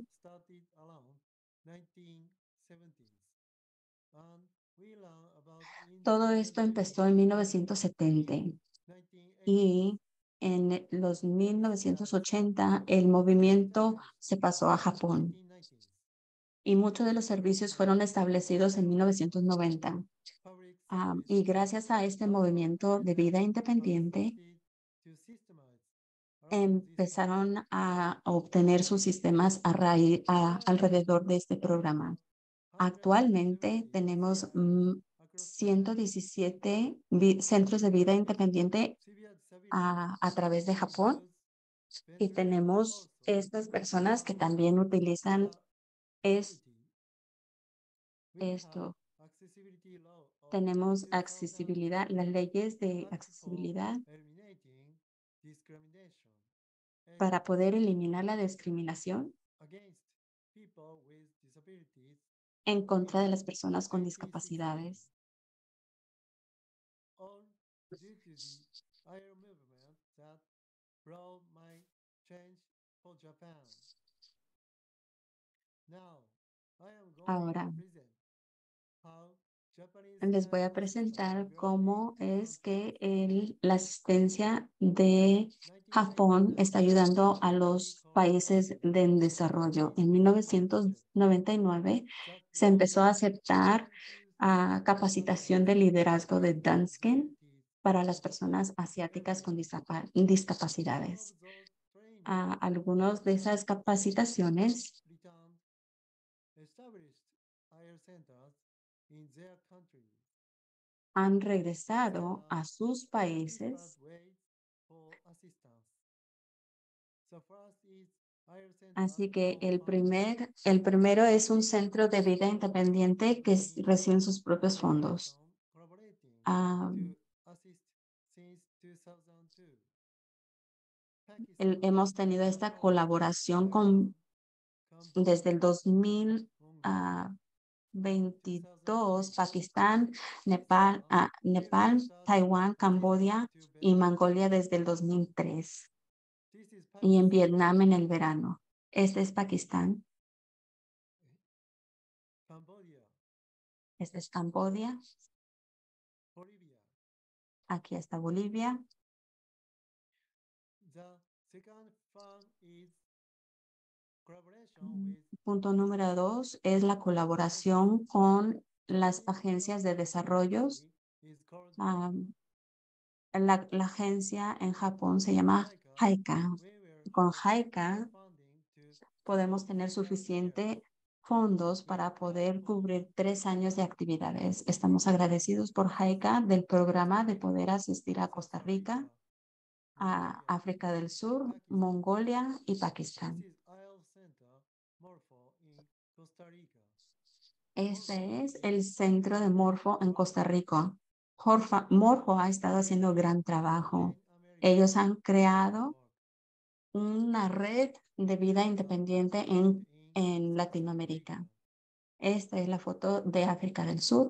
E: todo esto empezó en 1970 y en los 1980 el movimiento se pasó a Japón y muchos de los servicios fueron establecidos en 1990. Y gracias a este movimiento de vida independiente, empezaron a obtener sus sistemas alrededor de este programa. Actualmente tenemos 117 centros de vida independiente a través de Japón y tenemos estas personas que también utilizan esto. Tenemos accesibilidad, las leyes de accesibilidad para poder eliminar la discriminación en contra de las personas con discapacidades. Ahora, les voy a presentar cómo es que la asistencia de Japón está ayudando a los países en desarrollo. En 1999 se empezó a aceptar capacitación de liderazgo de Dansken para las personas asiáticas con discapacidades. Algunas de esas capacitaciones han regresado a sus países. Así que el primero es un centro de vida independiente que recibe sus propios fondos. Hemos tenido esta colaboración con desde el 2022, Pakistán, Nepal, Taiwán, Camboya y Mongolia desde el 2003. Y en Vietnam en el verano. Este es Pakistán. Este es Camboya. Aquí está Bolivia. Punto número 2 es la colaboración con las agencias de desarrollo. La agencia en Japón se llama JICA. Con JICA podemos tener suficiente fondos para poder cubrir 3 años de actividades. Estamos agradecidos por JICA del programa de poder asistir a Costa Rica, a África del Sur, Mongolia y Pakistán. Este es el centro de Morfo en Costa Rica. Morfo ha estado haciendo gran trabajo. Ellos han creado una red de vida independiente en Latinoamérica. Esta es la foto de África del Sur.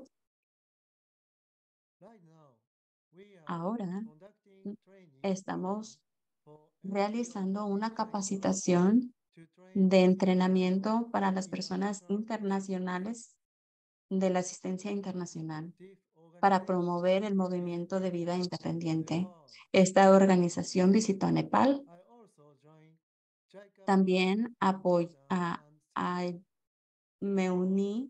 E: Ahora estamos realizando una capacitación de entrenamiento para las personas internacionales de la asistencia internacional para promover el movimiento de vida independiente. Esta organización visitó a Nepal. También me uní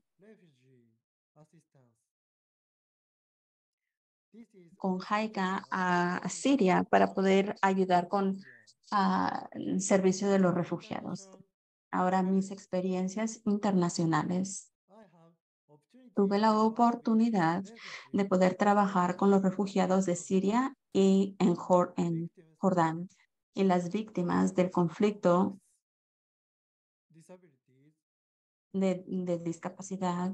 E: con JICA a Siria para poder ayudar con el servicio de los refugiados. Ahora mis experiencias internacionales. Tuve la oportunidad de poder trabajar con los refugiados de Siria y en Jordán y las víctimas del conflicto de discapacidad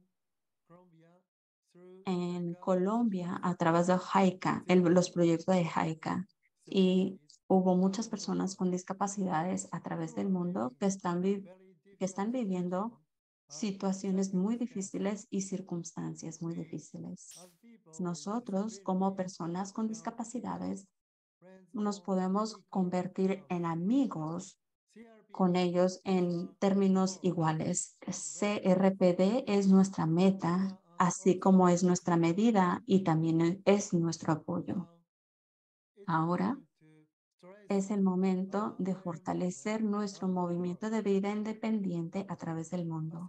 E: en Colombia a través de JICA, los proyectos de JICA. Y hubo muchas personas con discapacidades a través del mundo que están viviendo situaciones muy difíciles y circunstancias muy difíciles. Nosotros, como personas con discapacidades, nos podemos convertir en amigos con ellos en términos iguales. CRPD es nuestra meta, así como es nuestra medida y también es nuestro apoyo. Ahora es el momento de fortalecer nuestro movimiento de vida independiente a través del mundo.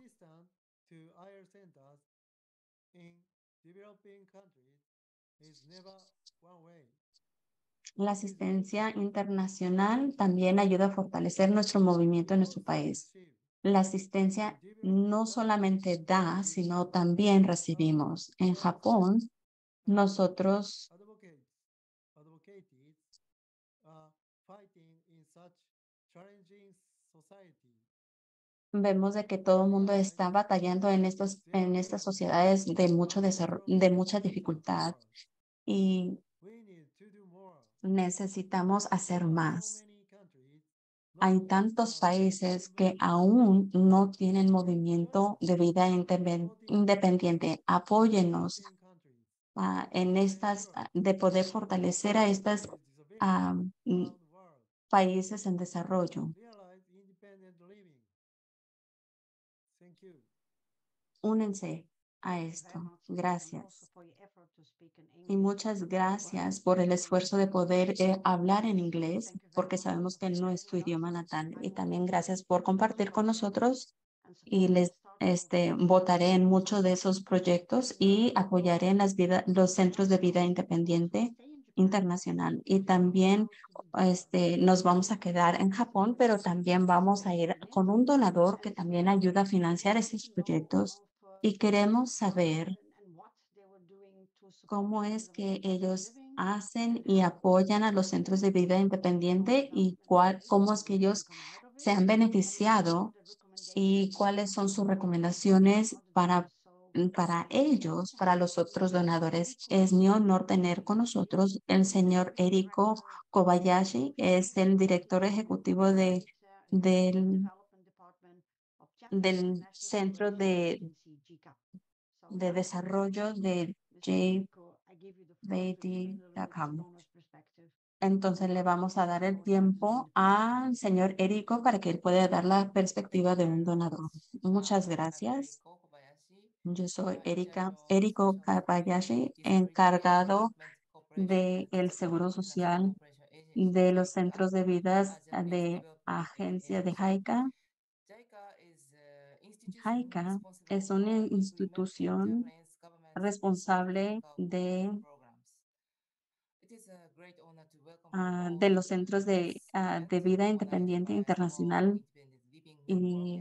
E: La asistencia internacional también ayuda a fortalecer nuestro movimiento en nuestro país. La asistencia no solamente da, sino también recibimos. En Japón, nosotros vemos de que todo el mundo está batallando en estas sociedades de mucha dificultad y necesitamos hacer más. Hay tantos países que aún no tienen movimiento de vida independiente. Apóyennos de poder fortalecer a estos países en desarrollo. Únense a esto. Gracias. Y muchas gracias por el esfuerzo de poder hablar en inglés, porque sabemos que no es tu idioma natal. Y también gracias por compartir con nosotros y les votaré en muchos de esos proyectos y apoyaré en los centros de vida independiente internacional. Y también nos vamos a quedar en Japón, pero también vamos a ir con un donador que también ayuda a financiar esos proyectos. Y queremos saber cómo es que ellos hacen y apoyan a los centros de vida independiente y cómo es que ellos se han beneficiado y cuáles son sus recomendaciones para ellos, para los otros donadores. Es mi honor tener con nosotros el señor Eriko Kobayashi, es el director ejecutivo del del Centro de Desarrollo de JBD.com. Entonces le vamos a dar el tiempo al señor Érico para que él pueda dar la perspectiva de un donador. Muchas gracias. Yo soy Érico Kabayashi, encargado del Seguro Social de los centros de vidas de agencia de JICA. JICA es una institución responsable de los centros de vida independiente internacional y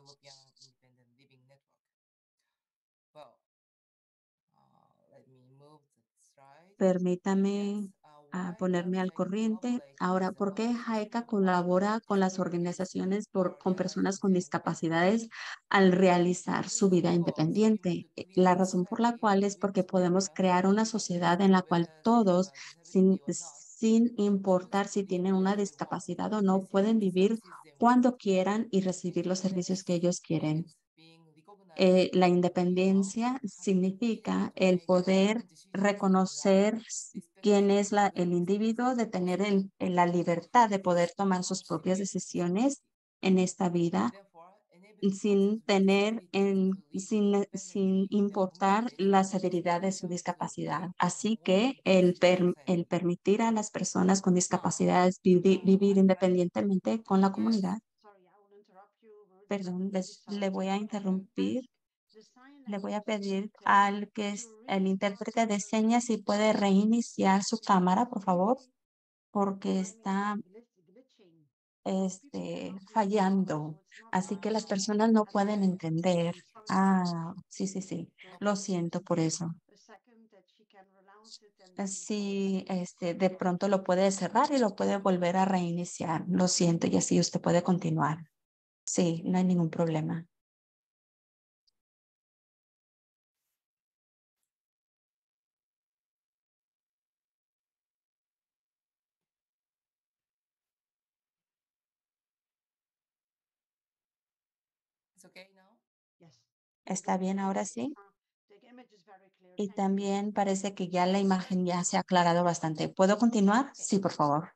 E: permítame ponerme al corriente. Ahora, ¿por qué JICA colabora con las organizaciones con personas con discapacidades al realizar su vida independiente? La razón por la cual es porque podemos crear una sociedad en la cual todos, sin importar si tienen una discapacidad o no, pueden vivir cuando quieran y recibir los servicios que ellos quieren. La independencia significa el poder reconocer quién es el individuo, de tener la libertad de poder tomar sus propias decisiones en esta vida sin importar la severidad de su discapacidad. Así que el permitir a las personas con discapacidades vivir independientemente con la comunidad. Perdón, le voy a interrumpir. Le voy a pedir al que es el intérprete de señas si puede reiniciar su cámara, por favor, porque está fallando. Así que las personas no pueden entender. Sí. Lo siento por eso. Así, de pronto lo puede cerrar y lo puede volver a reiniciar. Lo siento, y así usted puede continuar. Sí, no hay ningún problema. ¿Está bien ahora sí? Y también parece que ya la imagen ya se ha aclarado bastante. ¿Puedo continuar? Sí, por favor.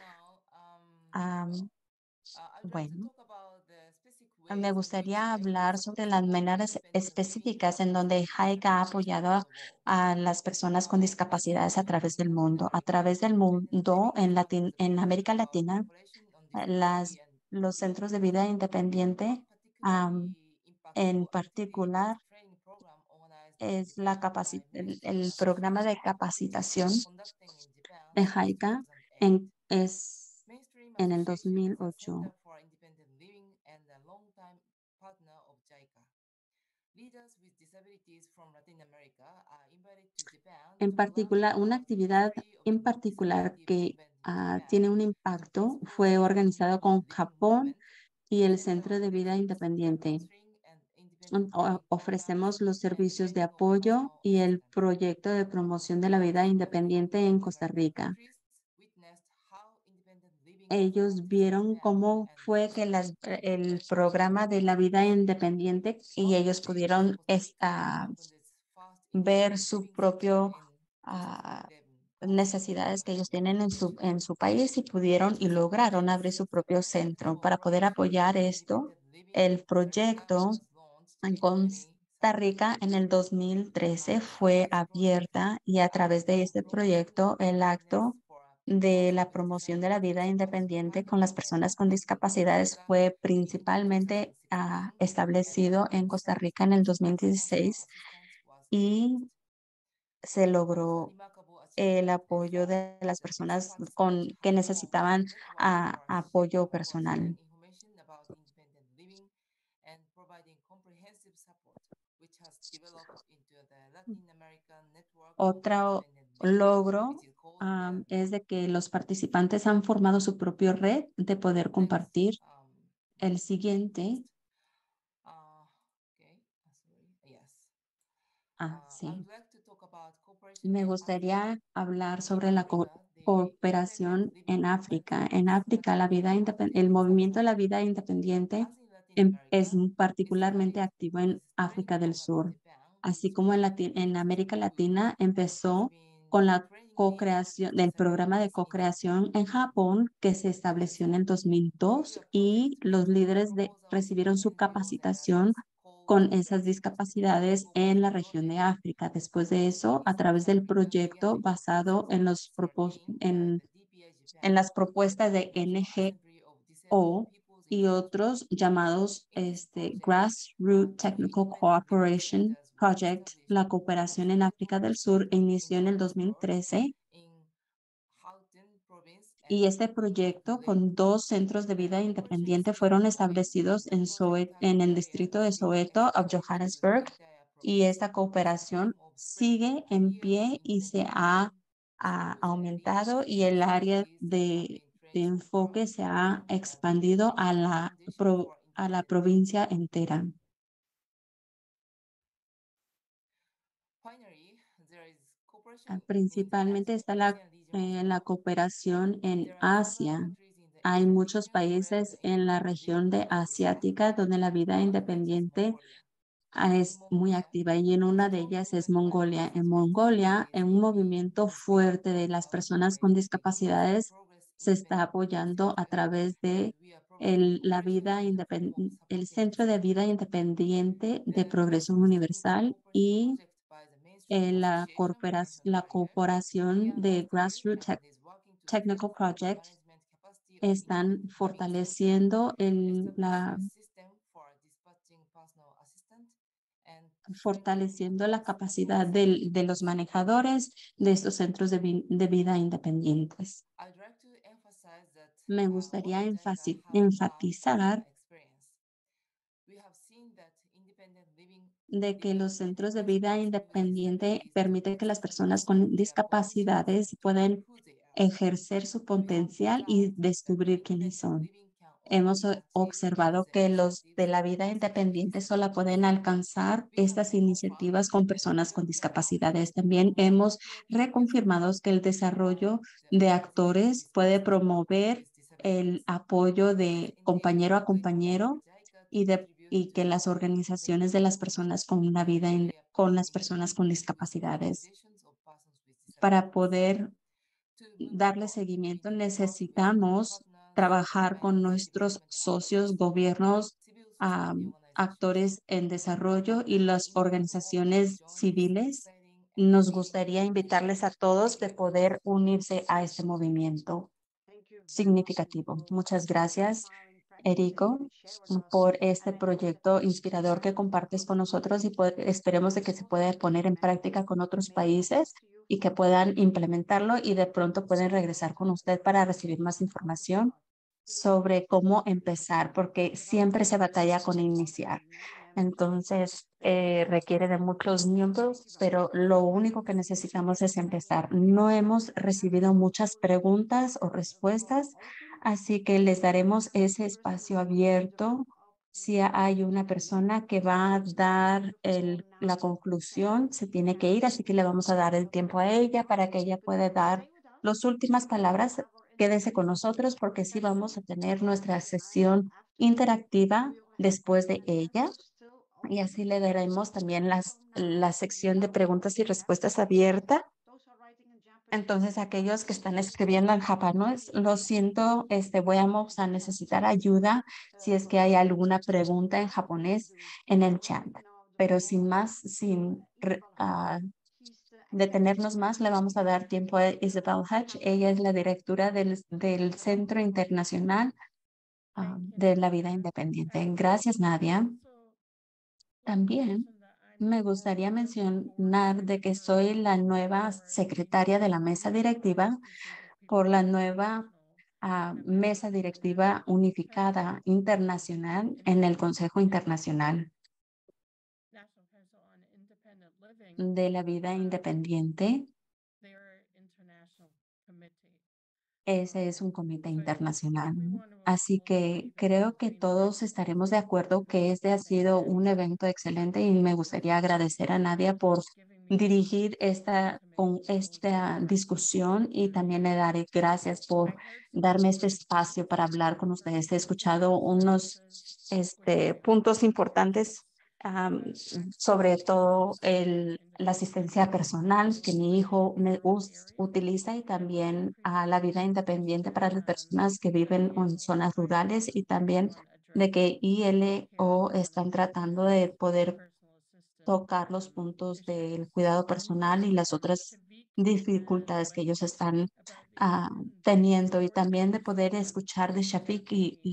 E: Bueno, me gustaría hablar sobre las maneras específicas en donde JICA ha apoyado a las personas con discapacidades a través del mundo. A través del mundo, en América Latina, los centros de vida independiente, en particular, es el programa de capacitación de JICA es en el 2008. En particular, una actividad en particular que tiene un impacto fue organizado con Japón y el Centro de Vida Independiente. Ofrecemos los servicios de apoyo y el proyecto de promoción de la vida independiente en Costa Rica. Ellos vieron cómo fue que el programa de la vida independiente y ellos pudieron ver su propio necesidades que ellos tienen en su país y pudieron y lograron abrir su propio centro. Para poder apoyar esto, el proyecto en Costa Rica en el 2013 fue abierta y a través de este proyecto el acto de la promoción de la vida independiente con las personas con discapacidades fue principalmente establecido en Costa Rica en el 2016 y se logró el apoyo de las personas que necesitaban apoyo personal. Otro logro es de que los participantes han formado su propia red de poder compartir. El siguiente. Sí. Me gustaría hablar sobre la cooperación en África. En África, el movimiento de la vida independiente es particularmente activo en África del Sur, así como en América Latina empezó con la co-creación del programa de co-creación en Japón que se estableció en el 2002 y los líderes recibieron su capacitación con esas discapacidades en la región de África. Después de eso, a través del proyecto basado en las propuestas de NGO y otros llamados Grassroots Technical Cooperation Project, la cooperación en África del Sur inició en el 2013 y este proyecto con 2 centros de vida independiente fueron establecidos en el distrito de Soweto of Johannesburg y esta cooperación sigue en pie y se ha aumentado y el área de enfoque se ha expandido a la provincia entera. Principalmente está la cooperación en Asia. Hay muchos países en la región de Asiática donde la vida independiente es muy activa y en una de ellas es Mongolia. En Mongolia, en un movimiento fuerte de las personas con discapacidades, se está apoyando a través de el Centro de Vida Independiente de Progreso Universal y la corporación de Grassroots Technical Project están fortaleciendo la capacidad de los manejadores de estos centros de vida independientes. Me gustaría enfatizar de que los centros de vida independiente permiten que las personas con discapacidades puedan ejercer su potencial y descubrir quiénes son. Hemos observado que los de la vida independiente solo pueden alcanzar estas iniciativas con personas con discapacidades. También hemos reconfirmado que el desarrollo de actores puede promover el apoyo de compañero a compañero y que las organizaciones de las personas con las personas con discapacidades. Para poder darle seguimiento, necesitamos trabajar con nuestros socios, gobiernos, actores en desarrollo y las organizaciones civiles. Nos gustaría invitarles a todos de poder unirse a este movimiento significativo. Muchas gracias, Erico, por este proyecto inspirador que compartes con nosotros y esperemos de que se pueda poner en práctica con otros países y que puedan implementarlo y de pronto pueden regresar con usted para recibir más información sobre cómo empezar, porque siempre se batalla con iniciar. Entonces, requiere de muchos miembros, pero lo único que necesitamos es empezar. No hemos recibido muchas preguntas o respuestas, así que les daremos ese espacio abierto. Si hay una persona que va a dar la conclusión, se tiene que ir, así que le vamos a dar el tiempo a ella para que ella pueda dar las últimas palabras. Quédese con nosotros porque sí vamos a tener nuestra sesión interactiva después de ella y así le daremos también la sección de preguntas y respuestas abierta. Entonces, aquellos que están escribiendo en japonés, lo siento, vamos a necesitar ayuda si es que hay alguna pregunta en japonés en el chat. Pero sin detenernos más, le vamos a dar tiempo a Isabel Hatch. Ella es la directora del Centro Internacional de la Vida Independiente. Gracias, Nadia. También me gustaría mencionar de que soy la nueva secretaria de la mesa directiva por la nueva mesa directiva unificada internacional en el Consejo Internacional de la Vida Independiente. Ese es un comité internacional. Así que creo que todos estaremos de acuerdo que este ha sido un evento excelente y me gustaría agradecer a Nadia por dirigir esta discusión, y también le daré gracias por darme este espacio para hablar con ustedes. He escuchado unos puntos importantes, sobre todo la asistencia personal que mi hijo utiliza, y también a la vida independiente para las personas que viven en zonas rurales, y también de que ILO están tratando de poder tocar los puntos del cuidado personal y las otras dificultades que ellos están teniendo, y también de poder escuchar de Shafiq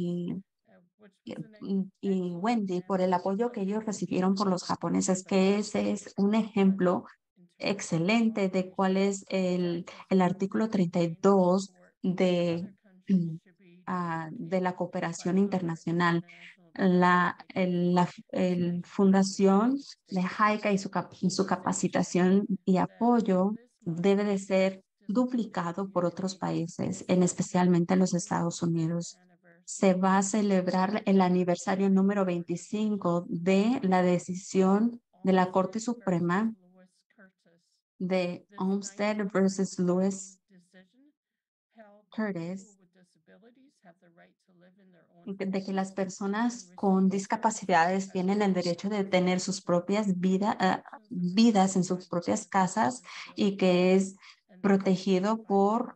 E: y Wendy por el apoyo que ellos recibieron por los japoneses, que ese es un ejemplo excelente de cuál es el artículo 32 de la cooperación internacional. La fundación de JICA y su capacitación y apoyo debe de ser duplicado por otros países, especialmente los Estados Unidos. Se va a celebrar el aniversario número 25 de la decisión de la Corte Suprema de Olmsted versus Lewis Curtis, de que las personas con discapacidades tienen el derecho de tener sus propias vidas en sus propias casas, y que es protegido por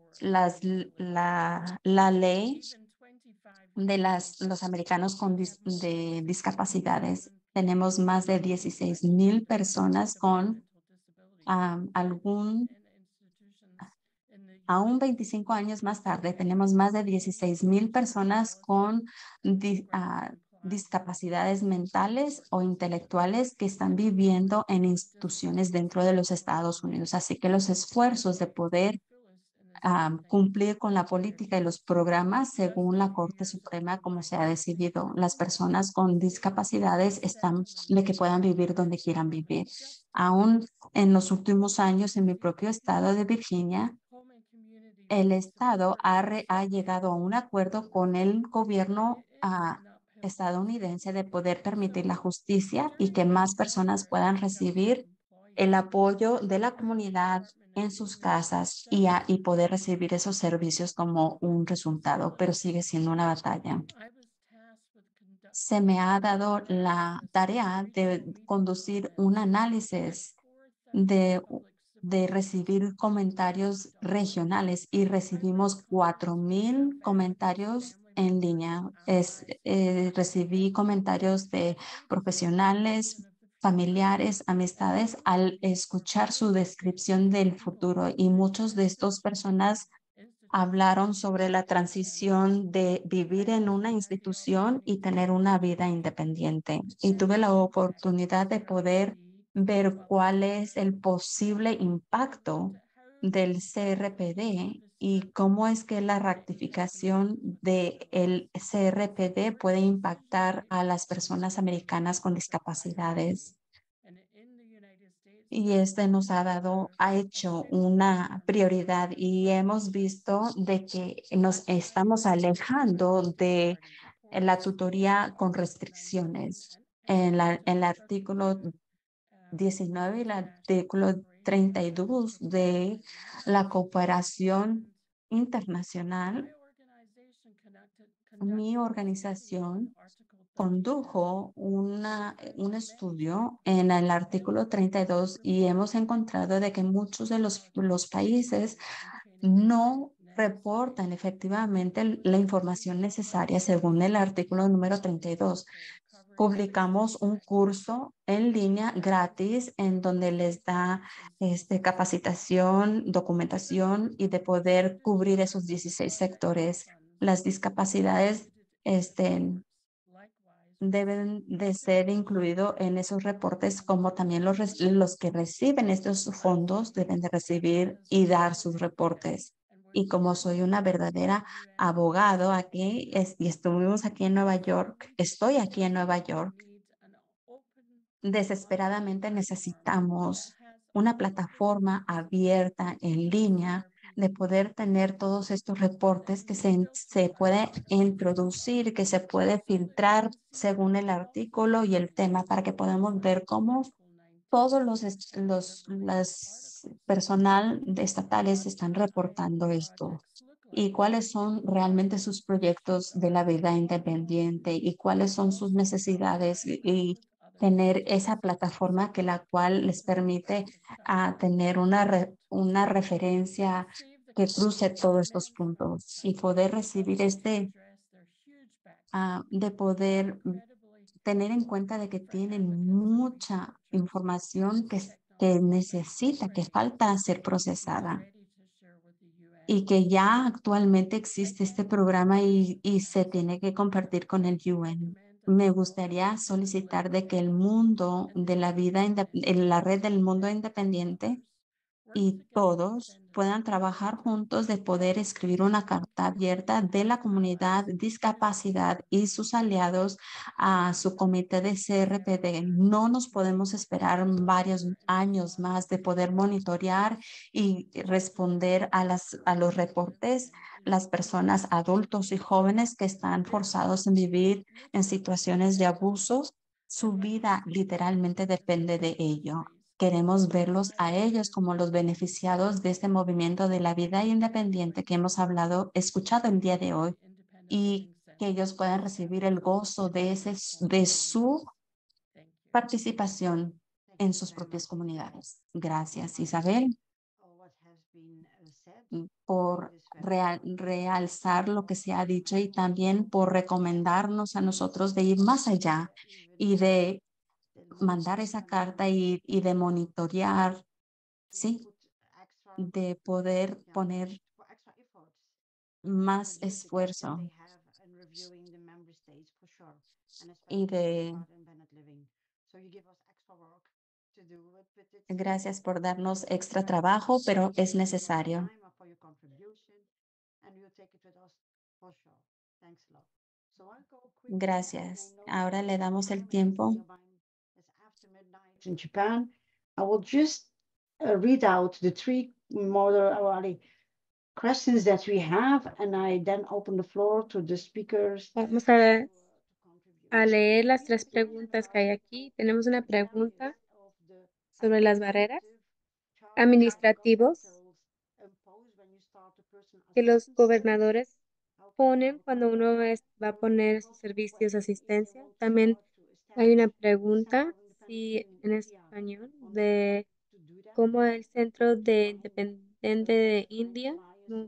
E: la ley de los americanos con de discapacidades. Tenemos más de 16,000 personas con aún 25 años más tarde, tenemos más de 16,000 personas con discapacidades mentales o intelectuales que están viviendo en instituciones dentro de los Estados Unidos. Así que los esfuerzos de poder cumplir con la política y los programas según la Corte Suprema, como se ha decidido, las personas con discapacidades están de que puedan vivir donde quieran vivir. Aún en los últimos años, en mi propio estado de Virginia, el estado ha llegado a un acuerdo con el gobierno estadounidense de poder permitir la justicia y que más personas puedan recibir el apoyo de la comunidad en sus casas, y poder recibir esos servicios como un resultado, pero sigue siendo una batalla. Se me ha dado la tarea de conducir un análisis de recibir comentarios regionales, y recibimos 4,000 comentarios en línea. Recibí comentarios de profesionales, familiares, amistades, al escuchar su descripción del futuro, y muchos de estas personas hablaron sobre la transición de vivir en una institución y tener una vida independiente. Y tuve la oportunidad de poder ver cuál es el posible impacto del CRPD y cómo es que la ratificación del CRPD puede impactar a las personas americanas con discapacidades. Y nos ha hecho una prioridad, y hemos visto de que nos estamos alejando de la tutoría con restricciones. En el artículo 19 y el artículo 32 de la cooperación internacional, mi organización condujo un estudio en el artículo 32, y hemos encontrado de que muchos de los países no reportan efectivamente la información necesaria según el artículo número 32. Publicamos un curso en línea gratis en donde les da capacitación, documentación, y de poder cubrir esos 16 sectores. Las discapacidades deben de ser incluidos en esos reportes, como también los que reciben estos fondos deben de recibir y dar sus reportes. Y como soy una verdadera abogado aquí, y estuvimos aquí en Nueva York, estoy aquí en Nueva York, desesperadamente necesitamos una plataforma abierta en línea de poder tener todos estos reportes que se puede introducir, que se puede filtrar según el artículo y el tema, para que podamos ver cómo todos las personal estatales están reportando esto y cuáles son realmente sus proyectos de la vida independiente y cuáles son sus necesidades y tener esa plataforma que la cual les permite tener una referencia que cruce todos estos puntos y poder recibir de poder tener en cuenta de que tienen mucha información que necesita, que falta ser procesada y que ya actualmente existe este programa y se tiene que compartir con el UN. Me gustaría solicitar de que el mundo de la vida, en la red del mundo independiente y todos puedan trabajar juntos de poder escribir una carta abierta de la comunidad discapacidad y sus aliados a su comité de CRPD. No nos podemos esperar varios años más de poder monitorear y responder a los reportes las personas adultos y jóvenes que están forzados en vivir en situaciones de abuso. Su vida literalmente depende de ello. Queremos verlos a ellos como los beneficiados de este movimiento de la vida independiente que hemos escuchado el día de hoy y que ellos puedan recibir el gozo de su participación en sus propias comunidades. Gracias, Isabel, por realzar lo que se ha dicho y también por recomendarnos a nosotros de ir más allá y de mandar esa carta y de monitorear, sí, de poder poner más esfuerzo y de gracias por darnos extra trabajo, pero es necesario. Gracias. Ahora le damos el tiempo.
B: In Japan, I will just read out the three more questions that we have, and I then open the floor to the speakers.
A: Vamos a leer las tres preguntas que hay aquí. Tenemos una pregunta sobre las barreras administrativos que los gobernadores ponen cuando uno va a poner sus servicios de asistencia. También hay una pregunta, sí, en español, de cómo el Centro de Independiente de India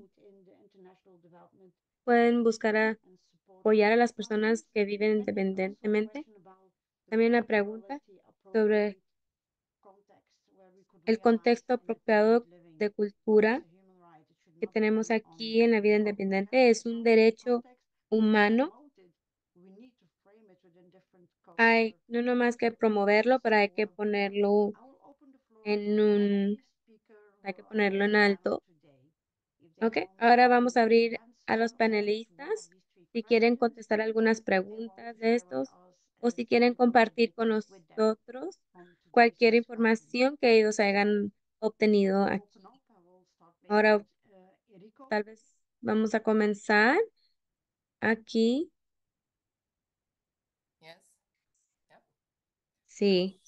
A: pueden buscar apoyar a las personas que viven independientemente. También una pregunta sobre el contexto apropiado de cultura que tenemos aquí en la vida independiente. Es un derecho humano. Hay no nomás que promoverlo, pero hay que ponerlo hay que ponerlo en alto. Ok, ahora vamos a abrir a los panelistas si quieren contestar algunas preguntas de estos o si quieren compartir con nosotros cualquier información que ellos hayan obtenido aquí. Ahora, tal vez vamos a comenzar aquí. Sí.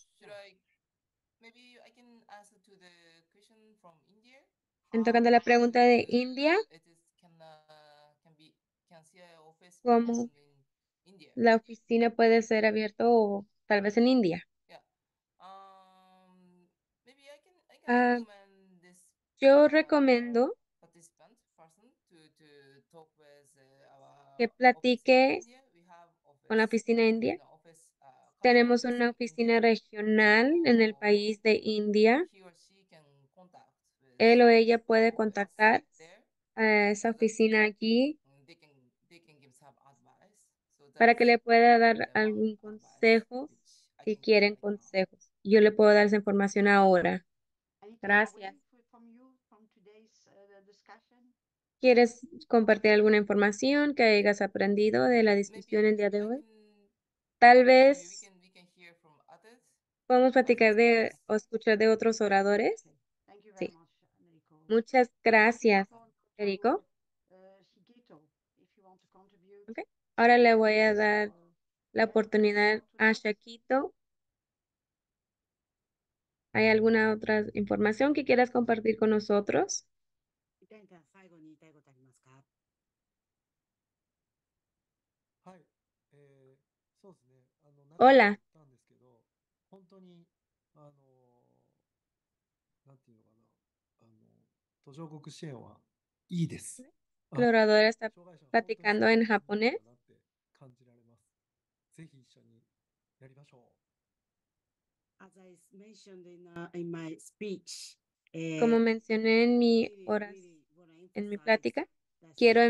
A: En tocando la pregunta de India, ¿cómo la oficina puede ser abierta o tal vez en India? Ah, yo recomiendo que platique con la oficina india. Tenemos una oficina regional en el país de India. Él o ella puede contactar a esa oficina allí para que le pueda dar algún consejo si quieren consejos. Yo le puedo dar esa información ahora. Gracias. ¿Quieres compartir alguna información que hayas aprendido de la discusión el día de hoy? Tal vez podemos platicar o escuchar de otros oradores. Sí. Muchas gracias, Erico. Okay. Ahora le voy a dar la oportunidad a Shakito ¿Hay alguna otra información que quieras compartir con nosotros? Hola. El orador está platicando en japonés. Como mencioné en en mi plática, quiero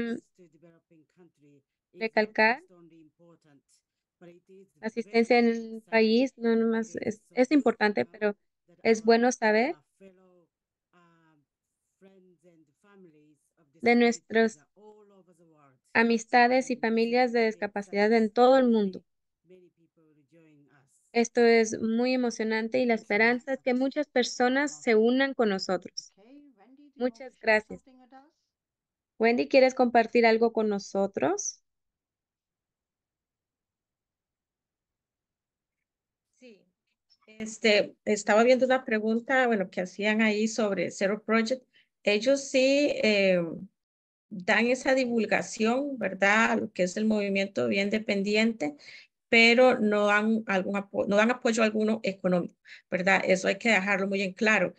A: recalcar la asistencia en el país, no nomás es importante, pero es bueno saber de nuestras amistades y familias de discapacidad en todo el mundo. Esto es muy emocionante y la esperanza es que muchas personas se unan con nosotros. Muchas gracias. Wendy, ¿quieres compartir algo con nosotros?
F: Sí, estaba viendo una pregunta, bueno, que hacían ahí sobre Zero Project. Ellos sí dan esa divulgación, ¿verdad? A lo que es el movimiento bien dependiente, pero no dan no dan apoyo alguno económico, ¿verdad? Eso hay que dejarlo muy en claro.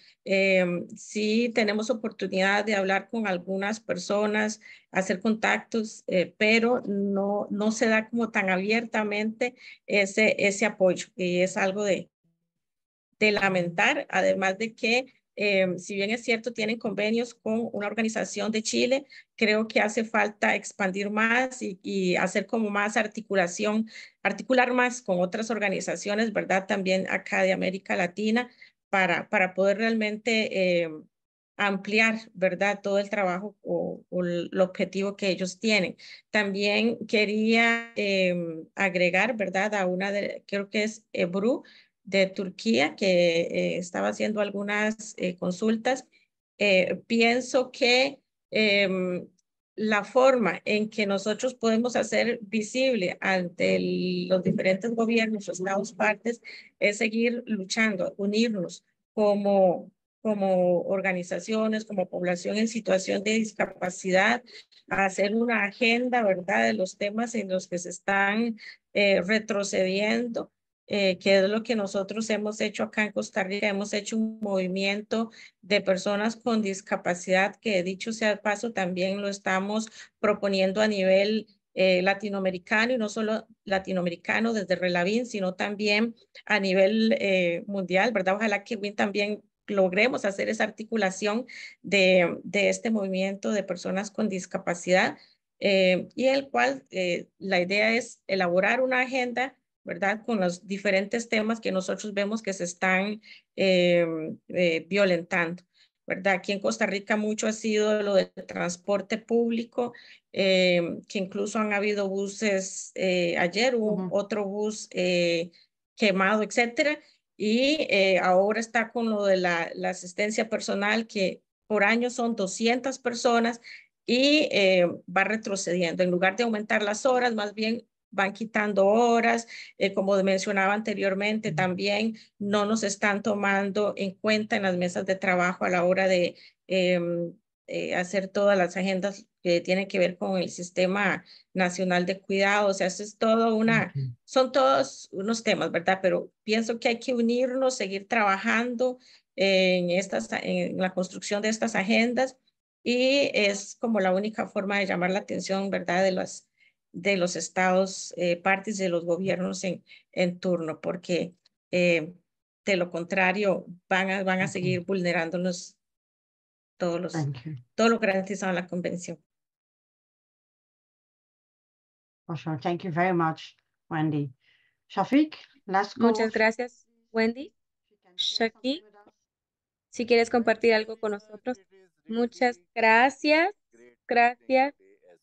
F: Sí tenemos oportunidad de hablar con algunas personas, hacer contactos, pero no se da como tan abiertamente ese apoyo y es algo de lamentar, además de que, si bien es cierto, tienen convenios con una organización de Chile, creo que hace falta expandir más y hacer como más articular más con otras organizaciones, ¿verdad? También acá de América Latina, para poder realmente ampliar, ¿verdad? Todo el trabajo o el objetivo que ellos tienen. También quería agregar, ¿verdad? A una de, creo que es Ebru, de Turquía, que estaba haciendo algunas consultas. Pienso que la forma en que nosotros podemos hacer visible ante los diferentes gobiernos, los estados partes, es seguir luchando, unirnos como organizaciones, como población en situación de discapacidad, a hacer una agenda, ¿verdad?, de los temas en los que se están retrocediendo, que es lo que nosotros hemos hecho acá en Costa Rica. Hemos hecho un movimiento de personas con discapacidad que, dicho sea de paso, también lo estamos proponiendo a nivel latinoamericano, y no solo latinoamericano desde Relavín, sino también a nivel mundial, ¿verdad? Ojalá que WIN también logremos hacer esa articulación de este movimiento de personas con discapacidad, y el cual la idea es elaborar una agenda, ¿verdad? Con los diferentes temas que nosotros vemos que se están violentando, ¿verdad? Aquí en Costa Rica mucho ha sido lo del transporte público, que incluso han habido buses, ayer hubo otro bus quemado, etcétera, y ahora está con lo de la asistencia personal, que por año son 200 personas y va retrocediendo. En lugar de aumentar las horas, más bien van quitando horas. Como mencionaba anteriormente, también no nos están tomando en cuenta en las mesas de trabajo a la hora de hacer todas las agendas que tienen que ver con el Sistema Nacional de Cuidado. O sea, eso es todo son todos unos temas, ¿verdad? Pero pienso que hay que unirnos, seguir trabajando en la construcción de estas agendas, y es como la única forma de llamar la atención, ¿verdad?, de los estados partes, de los gobiernos en turno, porque de lo contrario van a seguir vulnerándonos todo lo garantizado en la convención.
B: Sure. Thank you very much, Wendy. Shafiq, last call.
A: Muchas gracias, Wendy. Shaki, si quieres compartir algo con nosotros. Muchas gracias. Gracias.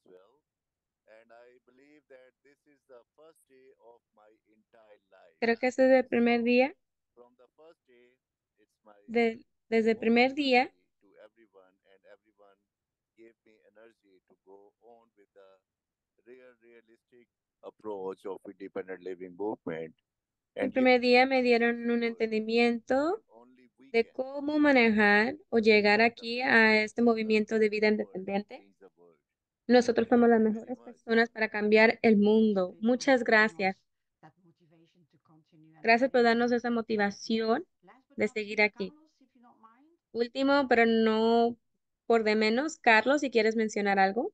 A: Creo que ese es el primer día. Desde el primer día,
D: approach of independent living movement.
A: el primer día me dieron un entendimiento de cómo manejar o llegar aquí a este movimiento de vida independiente. Nosotros somos las mejores personas para cambiar el mundo. Muchas gracias. Gracias por darnos esa motivación de seguir aquí. Último, pero no por de menos, Carlos, si quieres mencionar algo.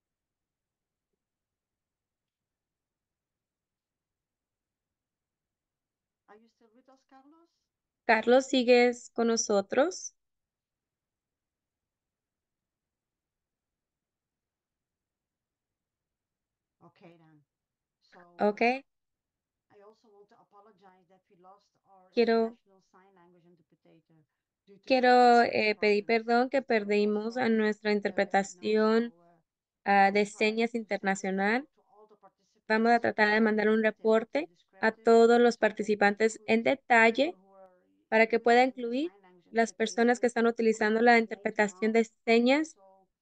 A: Carlos, ¿sigues con nosotros? Ok. Quiero pedir perdón que perdimos a nuestra interpretación de señas internacional. Vamos a tratar de mandar un reporte a todos los participantes en detalle para que pueda incluir las personas que están utilizando la interpretación de señas,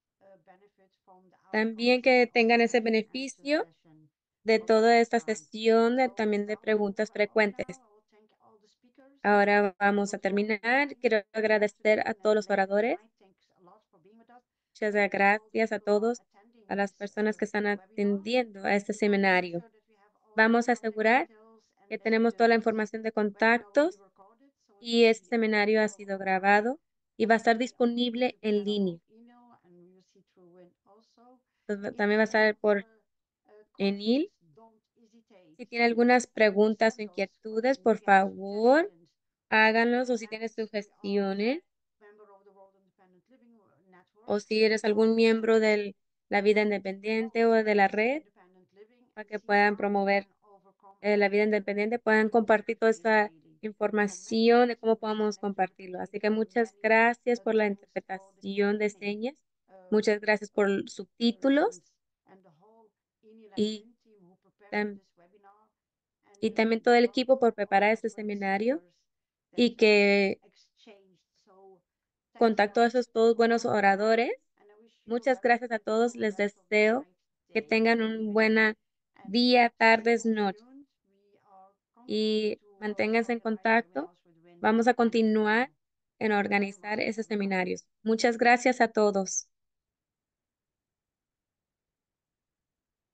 A: también que tengan ese beneficio de toda esta sesión, también de preguntas frecuentes. Ahora vamos a terminar. Quiero agradecer a todos los oradores. Muchas gracias a todos, a las personas que están atendiendo a este seminario. Vamos a asegurar que tenemos toda la información de contactos y este seminario ha sido grabado y va a estar disponible en línea. También va a estar por email. Si tiene algunas preguntas o inquietudes, por favor, háganlos, o si tienes sugestiones o si eres algún miembro de la vida independiente o de la red para que puedan promover la vida independiente, puedan compartir toda esta información de cómo podamos compartirlo. Así que muchas gracias por la interpretación de señas. Muchas gracias por subtítulos y, y también todo el equipo por preparar este seminario y que contactó a esos todos buenos oradores. Muchas gracias a todos. Les deseo que tengan un buen día, tardes, noche. Y manténganse en contacto. Vamos a continuar en organizar esos seminarios. Muchas gracias a todos.